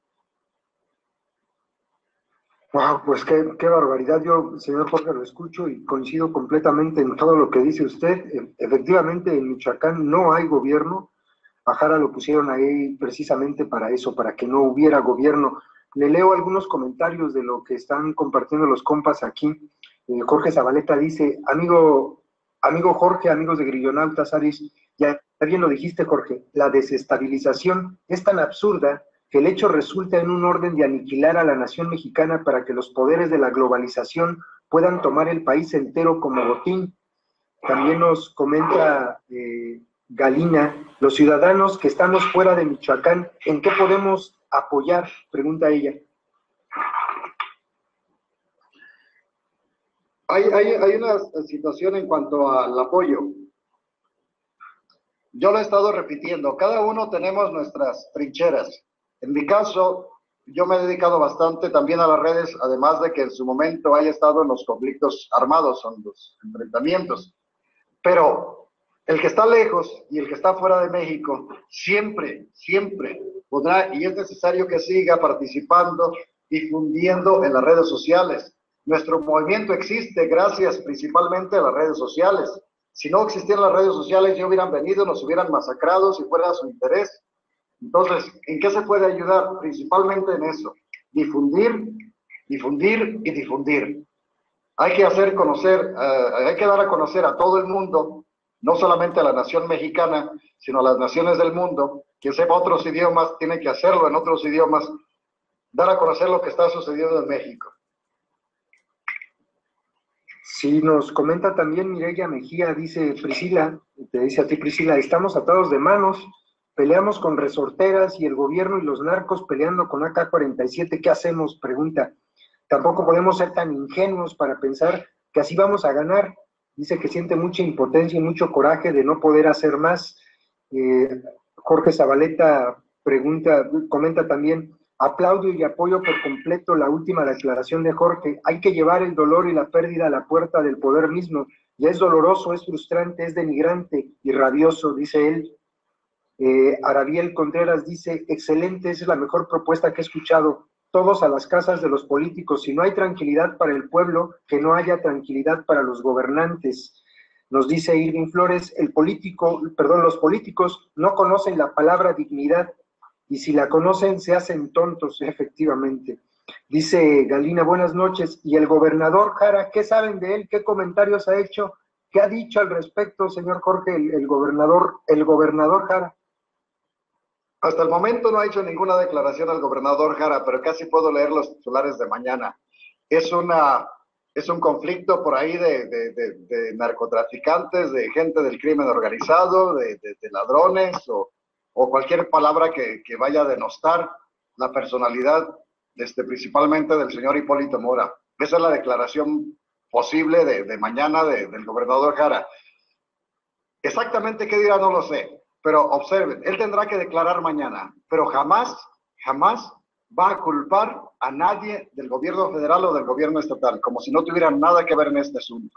Speaker 3: Wow, pues qué, qué barbaridad. Yo, señor Jorge, lo escucho y coincido completamente en todo lo que dice usted. Efectivamente, en Michoacán no hay gobierno. A Jara lo pusieron ahí precisamente para eso, para que no hubiera gobierno. Le leo algunos comentarios de lo que están compartiendo los compas aquí. Eh, Jorge Zabaleta dice: amigo, amigo Jorge, amigos de Grillonautas, Aris, ya bien lo dijiste, Jorge, la desestabilización es tan absurda que el hecho resulta en un orden de aniquilar a la nación mexicana para que los poderes de la globalización puedan tomar el país entero como botín. También nos comenta eh, Galina: los ciudadanos que estamos fuera de Michoacán, ¿en qué podemos apoyar? Pregunta ella.
Speaker 2: Hay, hay, hay una situación en cuanto al apoyo. Yo lo he estado repitiendo, cada uno tenemos nuestras trincheras. En mi caso, yo me he dedicado bastante también a las redes, además de que en su momento haya estado en los conflictos armados, en los enfrentamientos. Pero el que está lejos y el que está fuera de México, siempre, siempre podrá, y es necesario que siga participando, difundiendo en las redes sociales. Nuestro movimiento existe gracias principalmente a las redes sociales. Si no existieran las redes sociales, ya hubieran venido, nos hubieran masacrado si fuera su interés. Entonces, ¿en qué se puede ayudar? Principalmente en eso, difundir, difundir y difundir. Hay que hacer conocer, uh, hay que dar a conocer a todo el mundo, no solamente a la nación mexicana, sino a las naciones del mundo. Quien sepa otros idiomas tiene que hacerlo en otros idiomas, dar a conocer lo que está sucediendo en México.
Speaker 3: Sí, nos comenta también Mireya Mejía, dice Priscila, te dice a ti Priscila, estamos atados de manos, peleamos con resorteras y el gobierno y los narcos peleando con A K cuarenta y siete, ¿qué hacemos? Pregunta. Tampoco podemos ser tan ingenuos para pensar que así vamos a ganar. Dice que siente mucha impotencia y mucho coraje de no poder hacer más. Eh, Jorge Zabaleta pregunta, comenta también, aplaudo y apoyo por completo la última declaración de Jorge. Hay que llevar el dolor y la pérdida a la puerta del poder mismo. Ya es doloroso, es frustrante, es denigrante y rabioso, dice él. Eh, Arabiel Contreras dice, excelente, esa es la mejor propuesta que he escuchado. Todos a las casas de los políticos. Si no hay tranquilidad para el pueblo, que no haya tranquilidad para los gobernantes. Nos dice Irving Flores, el político, perdón, los políticos no conocen la palabra dignidad. Y si la conocen, se hacen tontos, efectivamente. Dice Galina, buenas noches. ¿Y el gobernador Jara, qué saben de él? ¿Qué comentarios ha hecho? ¿Qué ha dicho al respecto, señor Jorge, el, el gobernador, el gobernador Jara?
Speaker 2: Hasta el momento no ha hecho ninguna declaración al gobernador Jara, pero casi puedo leer los titulares de mañana. Es, una, es un conflicto por ahí de, de, de, de narcotraficantes, de gente del crimen organizado, de, de, de ladrones o... o cualquier palabra que, que vaya a denostar la personalidad, este, principalmente del señor Hipólito Mora. Esa es la declaración posible de, de mañana de, del gobernador Jara. Exactamente qué dirá no lo sé, pero observen, él tendrá que declarar mañana, pero jamás, jamás va a culpar a nadie del gobierno federal o del gobierno estatal, como si no tuvieran nada que ver en este asunto.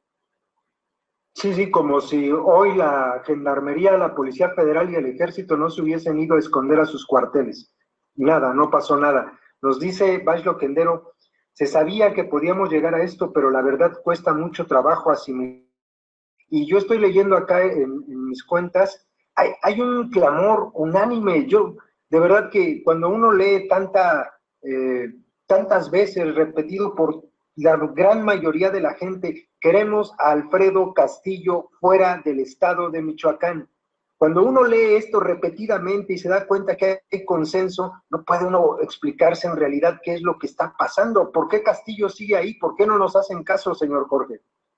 Speaker 3: Sí, sí, como si hoy la Gendarmería, la Policía Federal y el Ejército no se hubiesen ido a esconder a sus cuarteles. Nada, no pasó nada. Nos dice Bajlo Quendero, se sabía que podíamos llegar a esto, pero la verdad cuesta mucho trabajo asimilar. Y yo estoy leyendo acá en, en mis cuentas, hay, hay un clamor unánime. Yo, de verdad que cuando uno lee tanta, eh, tantas veces repetido por la gran mayoría de la gente, queremos a Alfredo Castillo fuera del estado de Michoacán. Cuando uno lee esto repetidamente y se da cuenta que hay consenso, no puede uno explicarse en realidad qué es lo que está pasando. ¿Por qué Castillo sigue ahí? ¿Por qué no nos hacen caso, señor Jorge?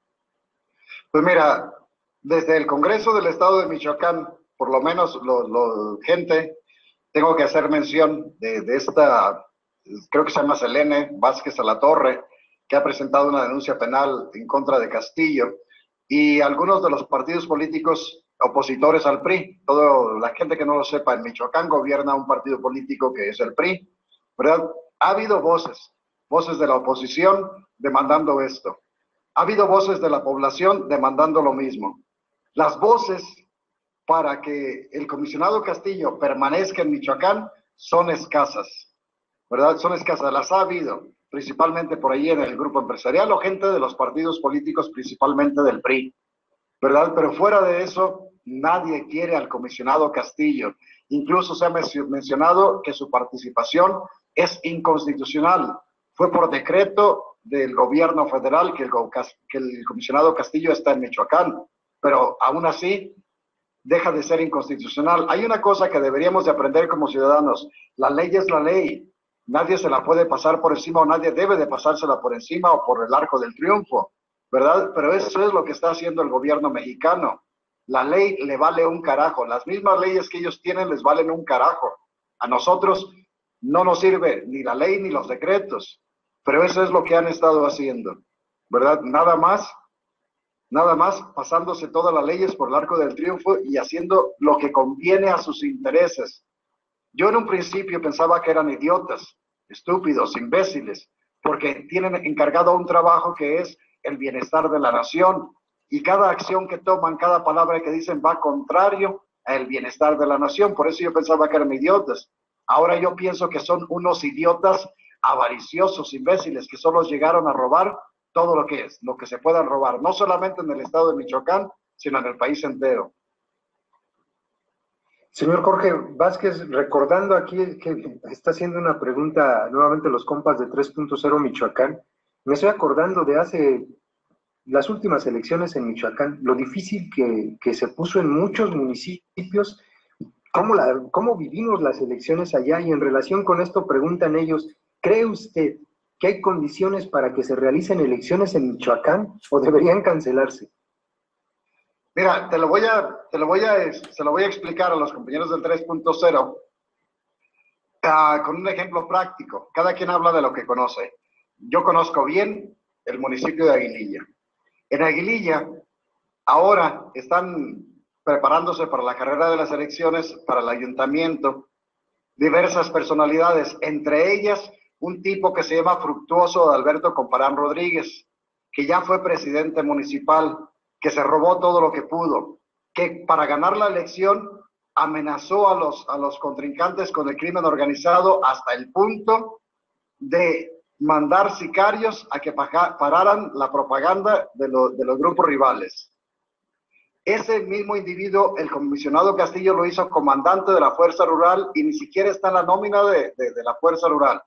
Speaker 2: Pues mira, desde el Congreso del Estado de Michoacán, por lo menos lo, lo, gente, tengo que hacer mención de, de esta, creo que se llama Selene Vázquez Alatorre, que ha presentado una denuncia penal en contra de Castillo, y algunos de los partidos políticos opositores al P R I. Toda la gente que no lo sepa, en Michoacán gobierna un partido político que es el P R I, ¿verdad? Ha habido voces, voces de la oposición demandando esto. Ha habido voces de la población demandando lo mismo. Las voces para que el comisionado Castillo permanezca en Michoacán son escasas, ¿verdad? Son escasas, las ha habido, principalmente por ahí en el grupo empresarial o gente de los partidos políticos, principalmente del P R I, ¿verdad? Pero fuera de eso, nadie quiere al comisionado Castillo. Incluso se ha mencionado que su participación es inconstitucional. Fue por decreto del gobierno federal que el, que el comisionado Castillo está en Michoacán, pero aún así deja de ser inconstitucional. Hay una cosa que deberíamos de aprender como ciudadanos: la ley es la ley. Nadie se la puede pasar por encima o nadie debe de pasársela por encima o por el arco del triunfo, ¿verdad? Pero eso es lo que está haciendo el gobierno mexicano. La ley le vale un carajo. Las mismas leyes que ellos tienen les valen un carajo. A nosotros no nos sirve ni la ley ni los decretos, pero eso es lo que han estado haciendo, ¿verdad? Nada más, nada más pasándose todas las leyes por el arco del triunfo y haciendo lo que conviene a sus intereses. Yo en un principio pensaba que eran idiotas, estúpidos, imbéciles, porque tienen encargado un trabajo que es el bienestar de la nación, y cada acción que toman, cada palabra que dicen va contrario al bienestar de la nación. Por eso yo pensaba que eran idiotas. Ahora yo pienso que son unos idiotas avariciosos, imbéciles, que solo llegaron a robar todo lo que es, lo que se puedan robar, no solamente en el estado de Michoacán, sino en el país entero.
Speaker 3: Señor Jorge Vázquez, recordando aquí que está haciendo una pregunta nuevamente los compas de tres punto cero Michoacán, me estoy acordando de hace las últimas elecciones en Michoacán, lo difícil que, que se puso en muchos municipios, cómo, la, cómo vivimos las elecciones allá, y en relación con esto preguntan ellos, ¿cree usted que hay condiciones para que se realicen elecciones en Michoacán o deberían cancelarse?
Speaker 2: Mira, te lo voy a, te lo voy a, se lo voy a explicar a los compañeros del tres punto cero uh, con un ejemplo práctico. Cada quien habla de lo que conoce. Yo conozco bien el municipio de Aguililla. En Aguililla, ahora están preparándose para la carrera de las elecciones, para el ayuntamiento, diversas personalidades, entre ellas un tipo que se llama Fructuoso Alberto Comparán Rodríguez, que ya fue presidente municipal, que se robó todo lo que pudo, que para ganar la elección amenazó a los, a los contrincantes con el crimen organizado hasta el punto de mandar sicarios a que pararan la propaganda de, lo, de los grupos rivales. Ese mismo individuo, el comisionado Castillo, lo hizo comandante de la Fuerza Rural y ni siquiera está en la nómina de, de, de la Fuerza Rural.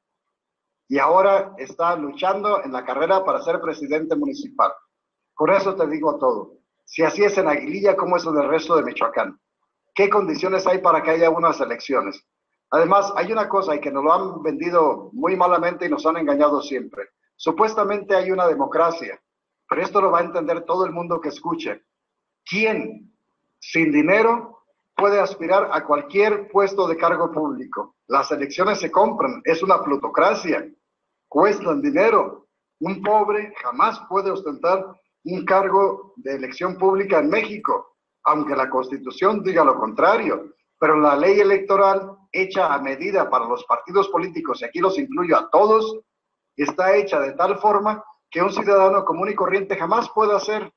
Speaker 2: Y ahora está luchando en la carrera para ser presidente municipal. Con eso te digo todo. Si así es en Aguililla, ¿cómo es en el resto de Michoacán? ¿Qué condiciones hay para que haya unas elecciones? Además, hay una cosa y que nos lo han vendido muy malamente y nos han engañado siempre. Supuestamente hay una democracia, pero esto lo va a entender todo el mundo que escuche. ¿Quién sin dinero puede aspirar a cualquier puesto de cargo público? Las elecciones se compran, es una plutocracia, cuestan dinero. Un pobre jamás puede ostentar un cargo de elección pública en México, aunque la Constitución diga lo contrario. Pero la ley electoral hecha a medida para los partidos políticos, y aquí los incluyo a todos, está hecha de tal forma que un ciudadano común y corriente jamás pueda ser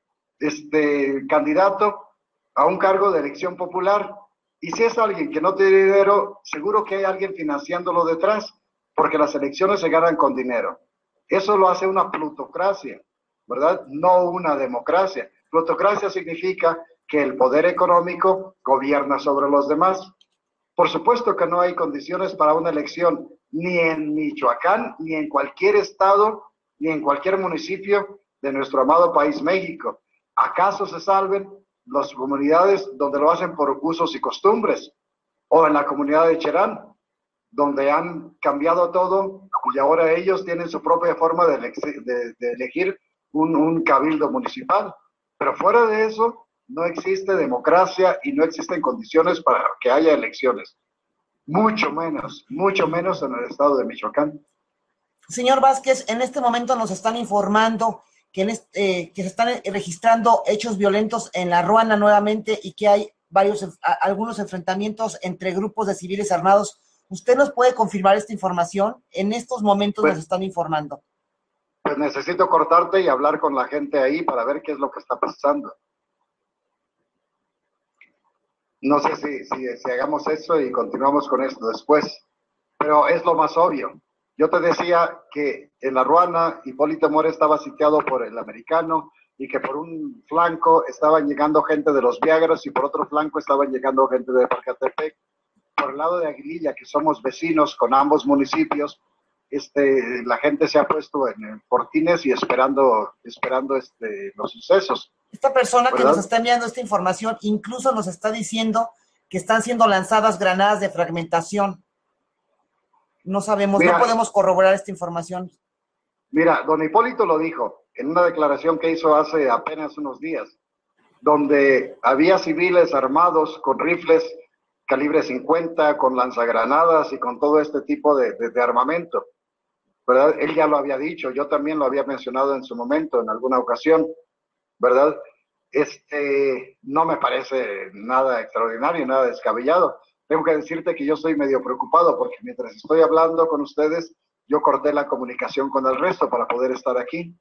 Speaker 2: este, candidato a un cargo de elección popular. Y si es alguien que no tiene dinero, seguro que hay alguien financiándolo detrás, porque las elecciones se ganan con dinero. Eso lo hace una plutocracia, ¿verdad? No una democracia. Plutocracia significa que el poder económico gobierna sobre los demás. Por supuesto que no hay condiciones para una elección ni en Michoacán, ni en cualquier estado, ni en cualquier municipio de nuestro amado país México. ¿Acaso se salven las comunidades donde lo hacen por usos y costumbres? O en la comunidad de Cherán, donde han cambiado todo y ahora ellos tienen su propia forma de, ele de, de elegir un, un cabildo municipal. Pero fuera de eso, no existe democracia y no existen condiciones para que haya elecciones. Mucho menos, mucho menos en el estado de Michoacán.
Speaker 1: Señor Vázquez, en este momento nos están informando que, en este, eh, que se están registrando hechos violentos en La Ruana nuevamente y que hay varios, a, algunos enfrentamientos entre grupos de civiles armados. ¿Usted nos puede confirmar esta información? En estos momentos pues, nos están informando.
Speaker 2: Pues necesito cortarte y hablar con la gente ahí para ver qué es lo que está pasando. No sé si, si, si hagamos eso y continuamos con esto después, pero es lo más obvio. Yo te decía que en La Ruana, Hipólito Mora estaba sitiado por el americano y que por un flanco estaban llegando gente de los Viagras y por otro flanco estaban llegando gente de Parcatepec. Por el lado de Aguililla, que somos vecinos con ambos municipios, este, la gente se ha puesto en fortines y esperando, esperando este, los sucesos.
Speaker 1: Esta persona
Speaker 2: ¿verdad?
Speaker 1: Que nos está enviando esta información incluso nos está diciendo que están siendo lanzadas granadas de fragmentación. No sabemos, mira, no podemos corroborar esta información.
Speaker 2: Mira, don Hipólito lo dijo en una declaración que hizo hace apenas unos días, donde había civiles armados con rifles calibre cincuenta, con lanzagranadas y con todo este tipo de, de, de armamento, ¿verdad? Él ya lo había dicho, yo también lo había mencionado en su momento, en alguna ocasión, ¿verdad? Este, no me parece nada extraordinario, nada descabellado. Tengo que decirte que yo estoy medio preocupado porque mientras estoy hablando con ustedes, yo corté la comunicación con el resto para poder estar aquí.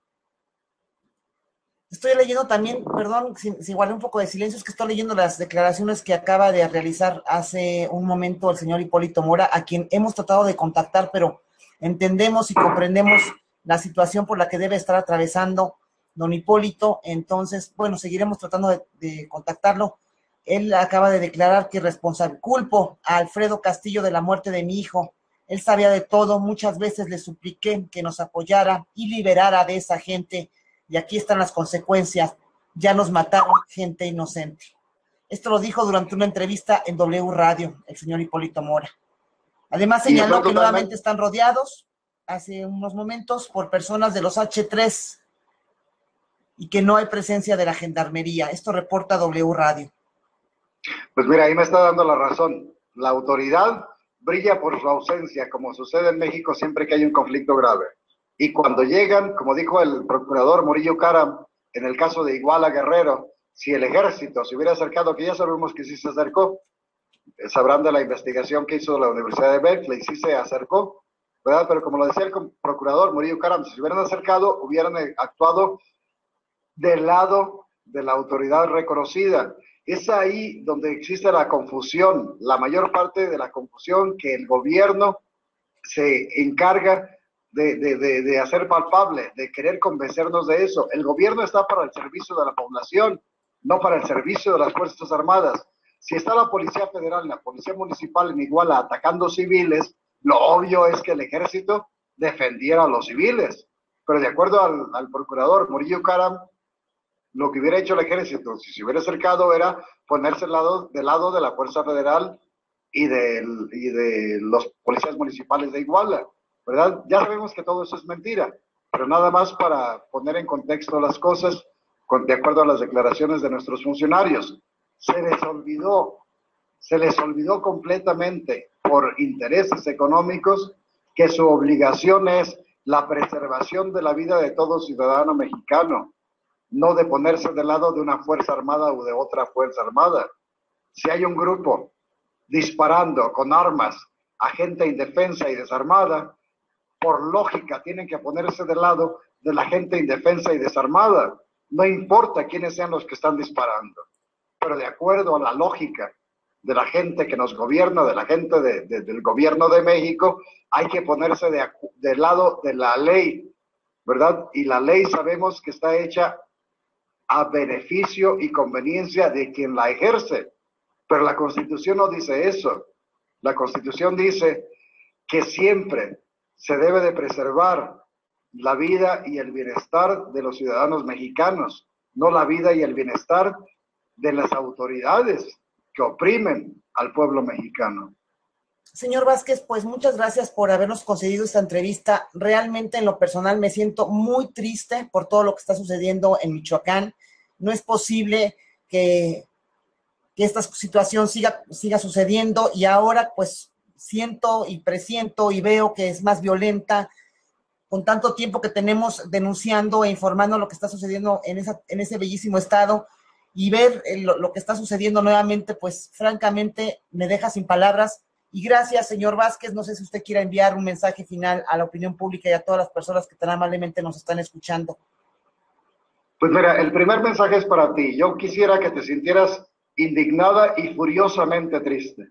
Speaker 1: Estoy leyendo también, perdón, si, si guardé un poco de silencio, es que estoy leyendo las declaraciones que acaba de realizar hace un momento el señor Hipólito Mora, a quien hemos tratado de contactar, pero entendemos y comprendemos la situación por la que debe estar atravesando don Hipólito. Entonces, bueno, seguiremos tratando de, de contactarlo. Él acaba de declarar que responsable, culpo a Alfredo Castillo de la muerte de mi hijo. Él sabía de todo, muchas veces le supliqué que nos apoyara y liberara de esa gente. Y aquí están las consecuencias, ya nos mataron gente inocente. Esto lo dijo durante una entrevista en W Radio, el señor Hipólito Mora. Además señaló que totalmente... nuevamente están rodeados, hace unos momentos, por personas de los hache tres y que no hay presencia de la gendarmería. Esto reporta W Radio.
Speaker 2: Pues mira, ahí me está dando la razón. La autoridad brilla por su ausencia, como sucede en México siempre que hay un conflicto grave. Y cuando llegan, como dijo el procurador Murillo Karam, en el caso de Iguala Guerrero, si el ejército se hubiera acercado, que ya sabemos que sí se acercó, sabrán de la investigación que hizo la Universidad de Berkeley, sí se acercó, ¿verdad? Pero como lo decía el procurador Murillo Karam, si se hubieran acercado, hubieran actuado del lado de la autoridad reconocida. Es ahí donde existe la confusión, la mayor parte de la confusión que el gobierno se encarga De, de, de, de hacer palpable, de querer convencernos de eso. El gobierno está para el servicio de la población, no para el servicio de las Fuerzas Armadas. Si está la Policía Federal y la Policía Municipal en Iguala atacando civiles, lo obvio es que el ejército defendiera a los civiles. Pero de acuerdo al, al procurador Murillo Karam, lo que hubiera hecho el ejército, si se hubiera acercado, era ponerse al lado, del lado de la Fuerza Federal y de, y de los policías municipales de Iguala, ¿verdad? Ya sabemos que todo eso es mentira, pero nada más para poner en contexto las cosas, con, de acuerdo a las declaraciones de nuestros funcionarios. Se les olvidó, se les olvidó completamente, por intereses económicos, que su obligación es la preservación de la vida de todo ciudadano mexicano, no de ponerse del lado de una fuerza armada o de otra fuerza armada. Si hay un grupo disparando con armas a gente indefensa y desarmada, por lógica tienen que ponerse del lado de la gente indefensa y desarmada. No importa quiénes sean los que están disparando, pero de acuerdo a la lógica de la gente que nos gobierna, de la gente de, de, del gobierno de México, hay que ponerse de, del lado de la ley, ¿verdad? Y la ley sabemos que está hecha a beneficio y conveniencia de quien la ejerce, pero la Constitución no dice eso. La Constitución dice que siempre se debe de preservar la vida y el bienestar de los ciudadanos mexicanos, no la vida y el bienestar de las autoridades que oprimen al pueblo mexicano.
Speaker 1: Señor Vázquez, pues muchas gracias por habernos concedido esta entrevista. Realmente en lo personal me siento muy triste por todo lo que está sucediendo en Michoacán. No es posible que, que esta situación siga, siga sucediendo y ahora pues siento y presiento y veo que es más violenta con tanto tiempo que tenemos denunciando e informando lo que está sucediendo en, esa, en ese bellísimo estado, y ver lo, lo que está sucediendo nuevamente, pues francamente me deja sin palabras. Y gracias, señor Vázquez. No sé si usted quiera enviar un mensaje final a la opinión pública y a todas las personas que tan amablemente nos están escuchando.
Speaker 2: Pues mira, el primer mensaje es para ti. Yo quisiera que te sintieras indignada y furiosamente triste,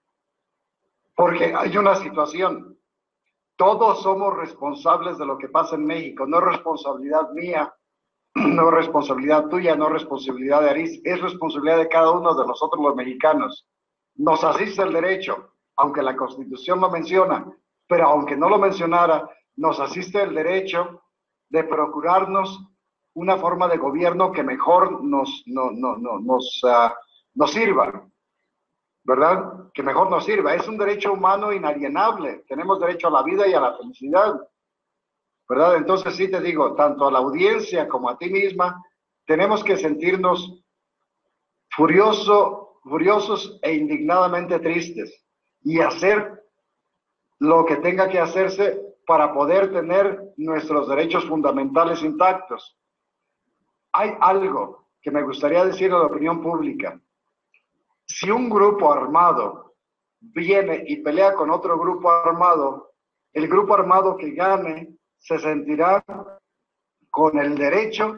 Speaker 2: porque hay una situación. Todos somos responsables de lo que pasa en México. No es responsabilidad mía, no es responsabilidad tuya, no es responsabilidad de Aris, es responsabilidad de cada uno de nosotros los mexicanos. Nos asiste el derecho, aunque la Constitución lo menciona, pero aunque no lo mencionara, nos asiste el derecho de procurarnos una forma de gobierno que mejor nos, no, no, no, nos, uh, nos sirva, ¿verdad? Que mejor nos sirva. Es un derecho humano inalienable. Tenemos derecho a la vida y a la felicidad, ¿verdad? Entonces sí te digo, tanto a la audiencia como a ti misma, tenemos que sentirnos furioso furiosos e indignadamente tristes y hacer lo que tenga que hacerse para poder tener nuestros derechos fundamentales intactos. Hay algo que me gustaría decir a la opinión pública. Si un grupo armado viene y pelea con otro grupo armado, el grupo armado que gane se sentirá con el derecho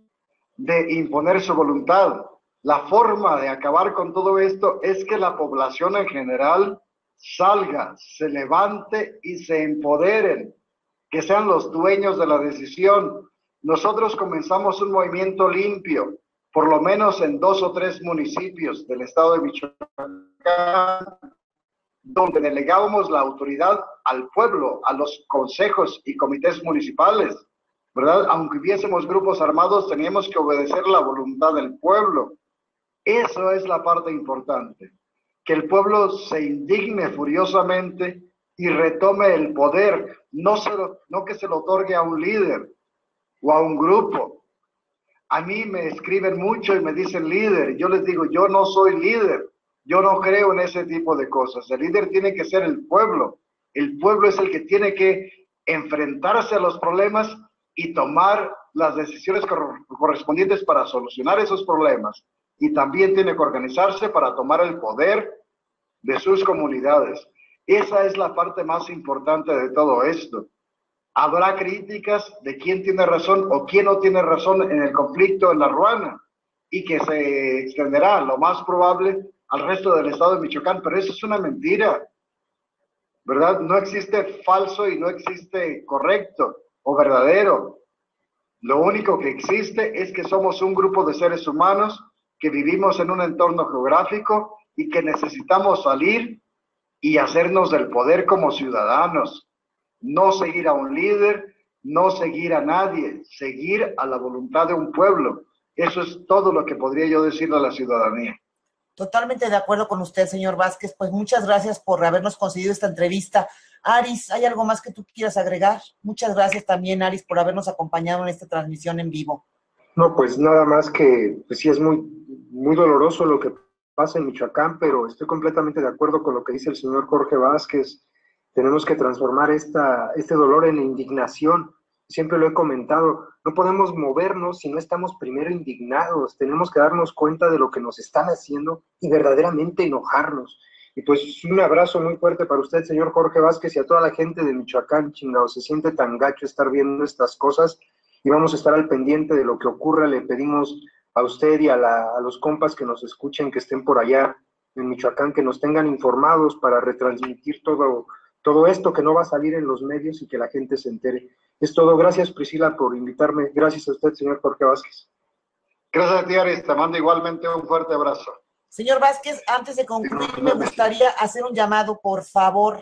Speaker 2: de imponer su voluntad. La forma de acabar con todo esto es que la población en general salga, se levante y se empoderen, que sean los dueños de la decisión. Nosotros comenzamos un movimiento limpio, por lo menos en dos o tres municipios del estado de Michoacán, donde delegábamos la autoridad al pueblo, a los consejos y comités municipales, ¿verdad? Aunque hubiésemos grupos armados, teníamos que obedecer la voluntad del pueblo. Eso es la parte importante, que el pueblo se indigne furiosamente y retome el poder, no, se lo, no que se lo otorgue a un líder o a un grupo. A mí me escriben mucho y me dicen líder, yo les digo, yo no soy líder, yo no creo en ese tipo de cosas. El líder tiene que ser el pueblo, el pueblo es el que tiene que enfrentarse a los problemas y tomar las decisiones correspondientes para solucionar esos problemas. Y también tiene que organizarse para tomar el poder de sus comunidades. Esa es la parte más importante de todo esto. Habrá críticas de quién tiene razón o quién no tiene razón en el conflicto en La Ruana y que se extenderá, lo más probable, al resto del estado de Michoacán, pero eso es una mentira, ¿verdad? No existe falso y no existe correcto o verdadero. Lo único que existe es que somos un grupo de seres humanos que vivimos en un entorno geográfico y que necesitamos salir y hacernos del poder como ciudadanos. No seguir a un líder, no seguir a nadie, seguir a la voluntad de un pueblo. Eso es todo lo que podría yo decirle a la ciudadanía.
Speaker 1: Totalmente de acuerdo con usted, señor Vázquez. Pues muchas gracias por habernos concedido esta entrevista. Aris, ¿hay algo más que tú quieras agregar? Muchas gracias también, Aris, por habernos acompañado en esta transmisión en vivo.
Speaker 3: No, pues nada más que, pues sí es muy, muy doloroso lo que pasa en Michoacán, pero estoy completamente de acuerdo con lo que dice el señor Jorge Vázquez. Tenemos que transformar esta, este dolor en indignación. Siempre lo he comentado, no podemos movernos si no estamos primero indignados. Tenemos que darnos cuenta de lo que nos están haciendo y verdaderamente enojarnos. Y pues un abrazo muy fuerte para usted, señor Jorge Vázquez, y a toda la gente de Michoacán. Chingado, se siente tan gacho estar viendo estas cosas y vamos a estar al pendiente de lo que ocurra. Le pedimos a usted y a, la, a los compas que nos escuchen, que estén por allá en Michoacán, que nos tengan informados para retransmitir todo, todo esto que no va a salir en los medios y que la gente se entere. Es todo. Gracias, Priscila, por invitarme. Gracias a usted, señor Jorge Vázquez.
Speaker 2: Gracias a ti, Aris. Te mando igualmente un fuerte abrazo.
Speaker 1: Señor Vázquez, antes de concluir, me gustaría hacer un llamado, por favor.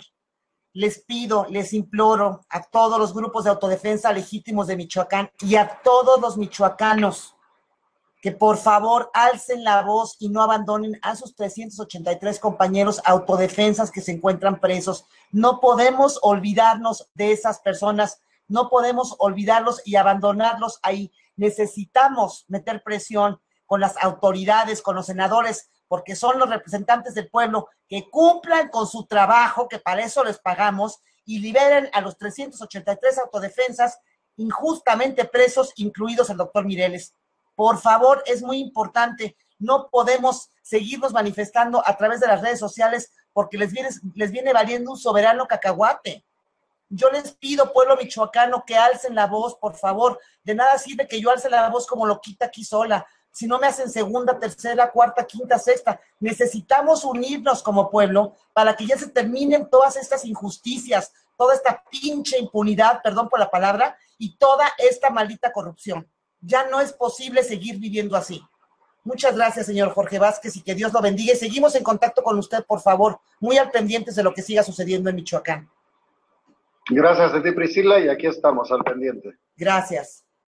Speaker 1: Les pido, les imploro a todos los grupos de autodefensa legítimos de Michoacán y a todos los michoacanos que por favor alcen la voz y no abandonen a sus trescientos ochenta y tres compañeros autodefensas que se encuentran presos. No podemos olvidarnos de esas personas, no podemos olvidarlos y abandonarlos ahí. Necesitamos meter presión con las autoridades, con los senadores, porque son los representantes del pueblo, que cumplan con su trabajo, que para eso les pagamos, y liberen a los trescientos ochenta y tres autodefensas injustamente presos, incluidos el doctor Mireles. Por favor, es muy importante, no podemos seguirnos manifestando a través de las redes sociales porque les viene, les viene valiendo un soberano cacahuate. Yo les pido, pueblo michoacano, que alcen la voz, por favor. De nada sirve que yo alce la voz como loquita aquí sola. Si no me hacen segunda, tercera, cuarta, quinta, sexta. Necesitamos unirnos como pueblo para que ya se terminen todas estas injusticias, toda esta pinche impunidad, perdón por la palabra, y toda esta maldita corrupción. Ya no es posible seguir viviendo así. Muchas gracias, señor Jorge Vázquez, y que Dios lo bendiga. Y seguimos en contacto con usted, por favor, muy al pendientes de lo que siga sucediendo en Michoacán.
Speaker 2: Gracias a ti, Priscila, y aquí estamos al pendiente.
Speaker 1: Gracias.